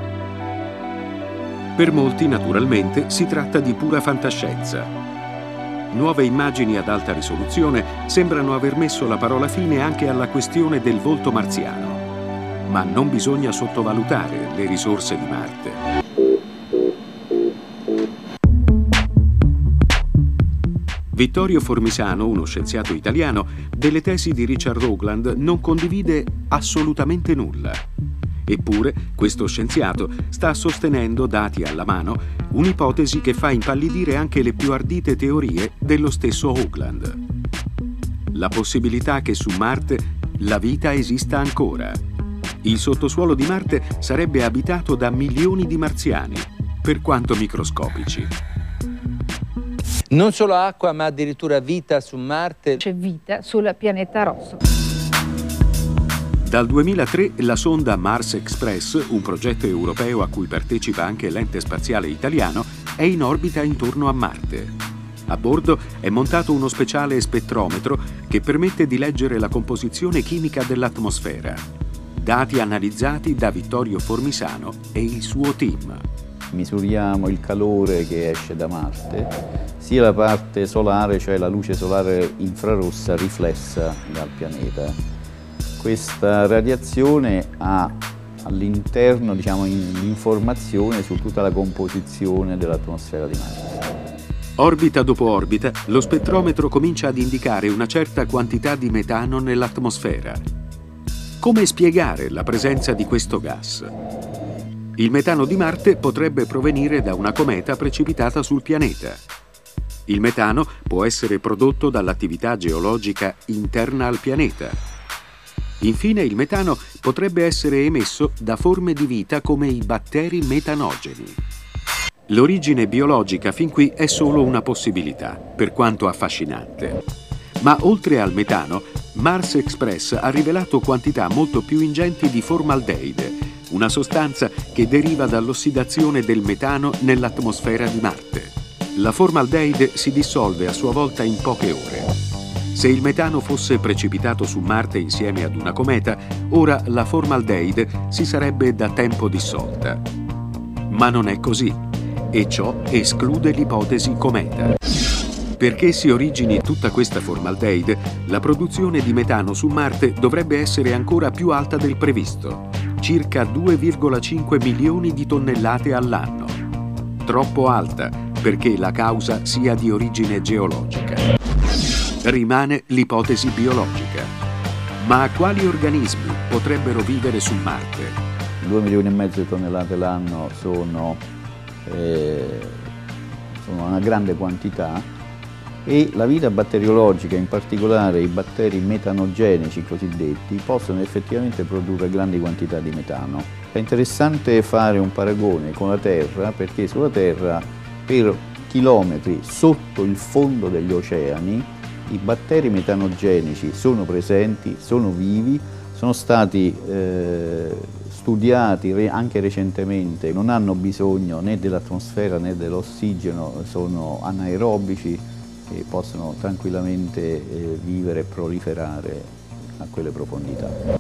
Per molti, naturalmente, si tratta di pura fantascienza. Nuove immagini ad alta risoluzione sembrano aver messo la parola fine anche alla questione del volto marziano. Ma non bisogna sottovalutare le risorse di Marte. Vittorio Formisano, uno scienziato italiano, delle tesi di Richard Hoagland non condivide assolutamente nulla. Eppure, questo scienziato sta sostenendo, dati alla mano, un'ipotesi che fa impallidire anche le più ardite teorie dello stesso Hoagland. La possibilità che su Marte la vita esista ancora. Il sottosuolo di Marte sarebbe abitato da milioni di marziani, per quanto microscopici. Non solo acqua, ma addirittura vita su Marte. C'è vita sul pianeta rosso. Dal duemilatré la sonda Mars Express, un progetto europeo a cui partecipa anche l'ente spaziale italiano, è in orbita intorno a Marte. A bordo è montato uno speciale spettrometro che permette di leggere la composizione chimica dell'atmosfera. Dati analizzati da Vittorio Formisano e il suo team. Misuriamo il calore che esce da Marte, sia la parte solare, cioè la luce solare infrarossa riflessa dal pianeta. Questa radiazione ha all'interno, diciamo, l'informazione su tutta la composizione dell'atmosfera di Marte. Orbita dopo orbita, lo spettrometro comincia ad indicare una certa quantità di metano nell'atmosfera. Come spiegare la presenza di questo gas? Il metano di Marte potrebbe provenire da una cometa precipitata sul pianeta. Il metano può essere prodotto dall'attività geologica interna al pianeta. Infine, il metano potrebbe essere emesso da forme di vita come i batteri metanogeni. L'origine biologica fin qui è solo una possibilità, per quanto affascinante. Ma oltre al metano, Mars Express ha rivelato quantità molto più ingenti di formaldeide, una sostanza che deriva dall'ossidazione del metano nell'atmosfera di Marte. La formaldeide si dissolve a sua volta in poche ore. Se il metano fosse precipitato su Marte insieme ad una cometa, ora la formaldeide si sarebbe da tempo dissolta. Ma non è così, e ciò esclude l'ipotesi cometa. Perché si origini tutta questa formaldeide, la produzione di metano su Marte dovrebbe essere ancora più alta del previsto, circa due virgola cinque milioni di tonnellate all'anno. troppo alta perché la causa sia di origine geologica. Rimane l'ipotesi biologica. Ma quali organismi potrebbero vivere su Marte? Due milioni e mezzo di tonnellate l'anno sono, eh, sono una grande quantità e la vita batteriologica, in particolare i batteri metanogenici cosiddetti, possono effettivamente produrre grandi quantità di metano. È interessante fare un paragone con la Terra perché sulla Terra per chilometri sotto il fondo degli oceani i batteri metanogenici sono presenti, sono vivi, sono stati eh, studiati anche recentemente, non hanno bisogno né dell'atmosfera né dell'ossigeno, sono anaerobici e possono tranquillamente eh, vivere e proliferare a quelle profondità.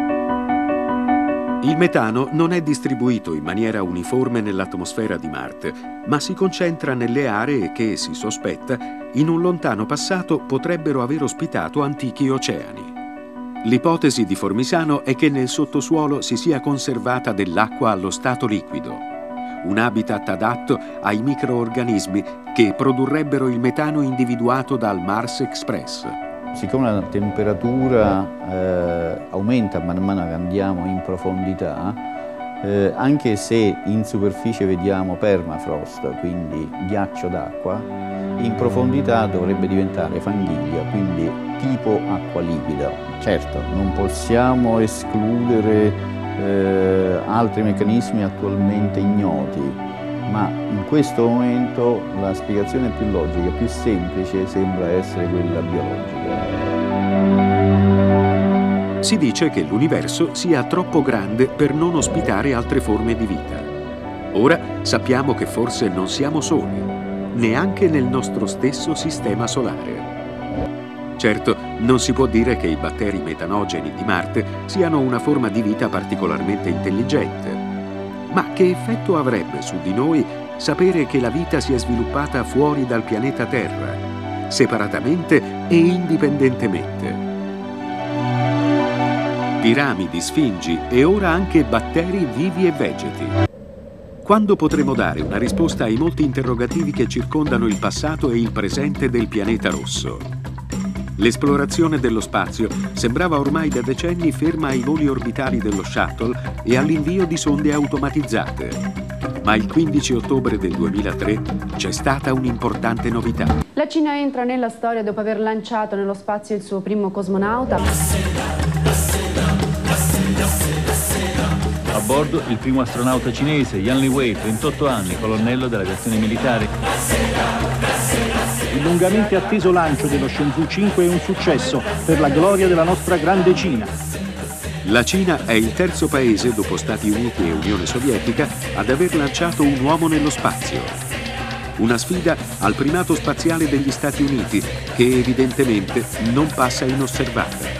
Il metano non è distribuito in maniera uniforme nell'atmosfera di Marte, ma si concentra nelle aree che, si sospetta, in un lontano passato potrebbero aver ospitato antichi oceani. L'ipotesi di Formisano è che nel sottosuolo si sia conservata dell'acqua allo stato liquido, un habitat adatto ai microorganismi che produrrebbero il metano individuato dal Mars Express. Siccome la temperatura eh, aumenta man mano che andiamo in profondità, eh, anche se in superficie vediamo permafrost, quindi ghiaccio d'acqua, in profondità dovrebbe diventare fanghiglia, quindi tipo acqua liquida. Certo, non possiamo escludere eh, altri meccanismi attualmente ignoti, ma in questo momento la spiegazione più logica, più semplice, sembra essere quella biologica. Si dice che l'universo sia troppo grande per non ospitare altre forme di vita. Ora sappiamo che forse non siamo soli, neanche nel nostro stesso sistema solare. Certo, non si può dire che i batteri metanogeni di Marte siano una forma di vita particolarmente intelligente. Ma che effetto avrebbe su di noi sapere che la vita si è sviluppata fuori dal pianeta Terra, separatamente e indipendentemente? Piramidi, sfingi e ora anche batteri vivi e vegeti. Quando potremo dare una risposta ai molti interrogativi che circondano il passato e il presente del pianeta rosso? L'esplorazione dello spazio sembrava ormai da decenni ferma ai voli orbitali dello shuttle e all'invio di sonde automatizzate. Ma il quindici ottobre del duemilatré c'è stata un'importante novità. La Cina entra nella storia dopo aver lanciato nello spazio il suo primo cosmonauta. A bordo il primo astronauta cinese, Yan Liwei, trentotto anni, colonnello dell'aviazione militare. Il lungamente atteso lancio dello Shenzhou cinque è un successo per la gloria della nostra grande Cina. La Cina è il terzo paese, dopo Stati Uniti e Unione Sovietica, ad aver lanciato un uomo nello spazio. Una sfida al primato spaziale degli Stati Uniti, che evidentemente non passa inosservata.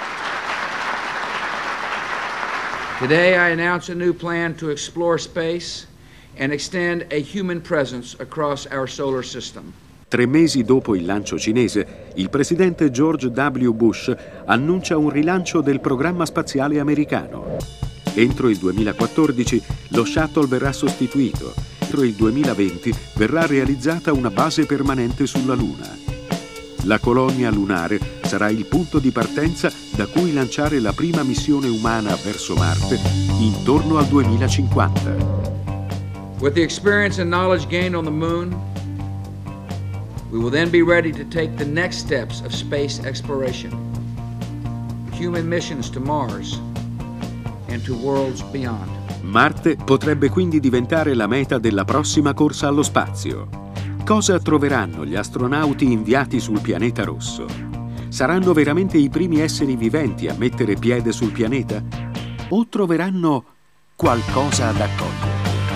Today I announce a new plan to explore space and extend a human presence across our solar system. Tre mesi dopo il lancio cinese, il presidente George W. Bush annuncia un rilancio del programma spaziale americano. Entro il duemilaquattordici lo shuttle verrà sostituito. Entro il duemilaventi verrà realizzata una base permanente sulla Luna. La colonia lunare sarà il punto di partenza da cui lanciare la prima missione umana verso Marte intorno al duemilacinquanta. With the experience and knowledge gained on the moon, we will then be ready to take the next steps of space exploration. Human missions to Mars and to worlds beyond. Marte potrebbe quindi diventare la meta della prossima corsa allo spazio. Cosa troveranno gli astronauti inviati sul pianeta rosso? Saranno veramente i primi esseri viventi a mettere piede sul pianeta? O troveranno qualcosa ad accogliere?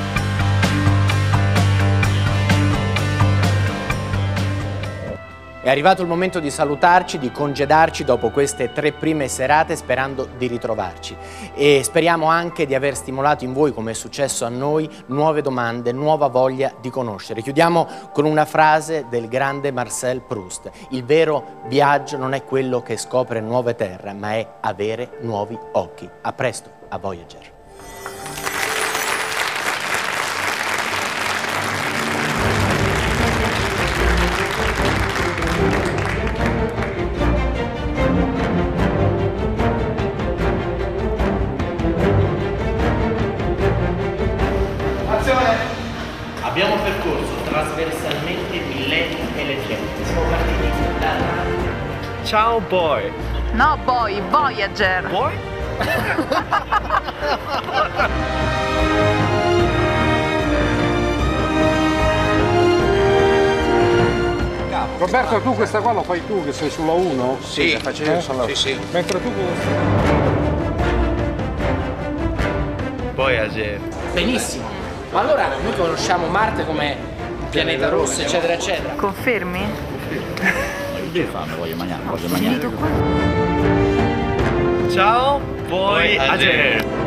È arrivato il momento di salutarci, di congedarci dopo queste tre prime serate, sperando di ritrovarci. E speriamo anche di aver stimolato in voi, come è successo a noi, nuove domande, nuova voglia di conoscere. Chiudiamo con una frase del grande Marcel Proust. Il vero viaggio non è quello che scopre nuove terre, ma è avere nuovi occhi. A presto, a Voyager. Ciao boy. No, boy, Voyager. Boy? Roberto, tu questa qua lo fai tu che sei sulla uno? Sì, la faccio io, eh? sono... sì, sì. Mentre tu... Voyager. Benissimo. Ma allora noi conosciamo Marte come pianeta rosso, eccetera, eccetera. Confermi? Che fanno? Voglio mangiare, voglio mangiare. Ciao, Voyager.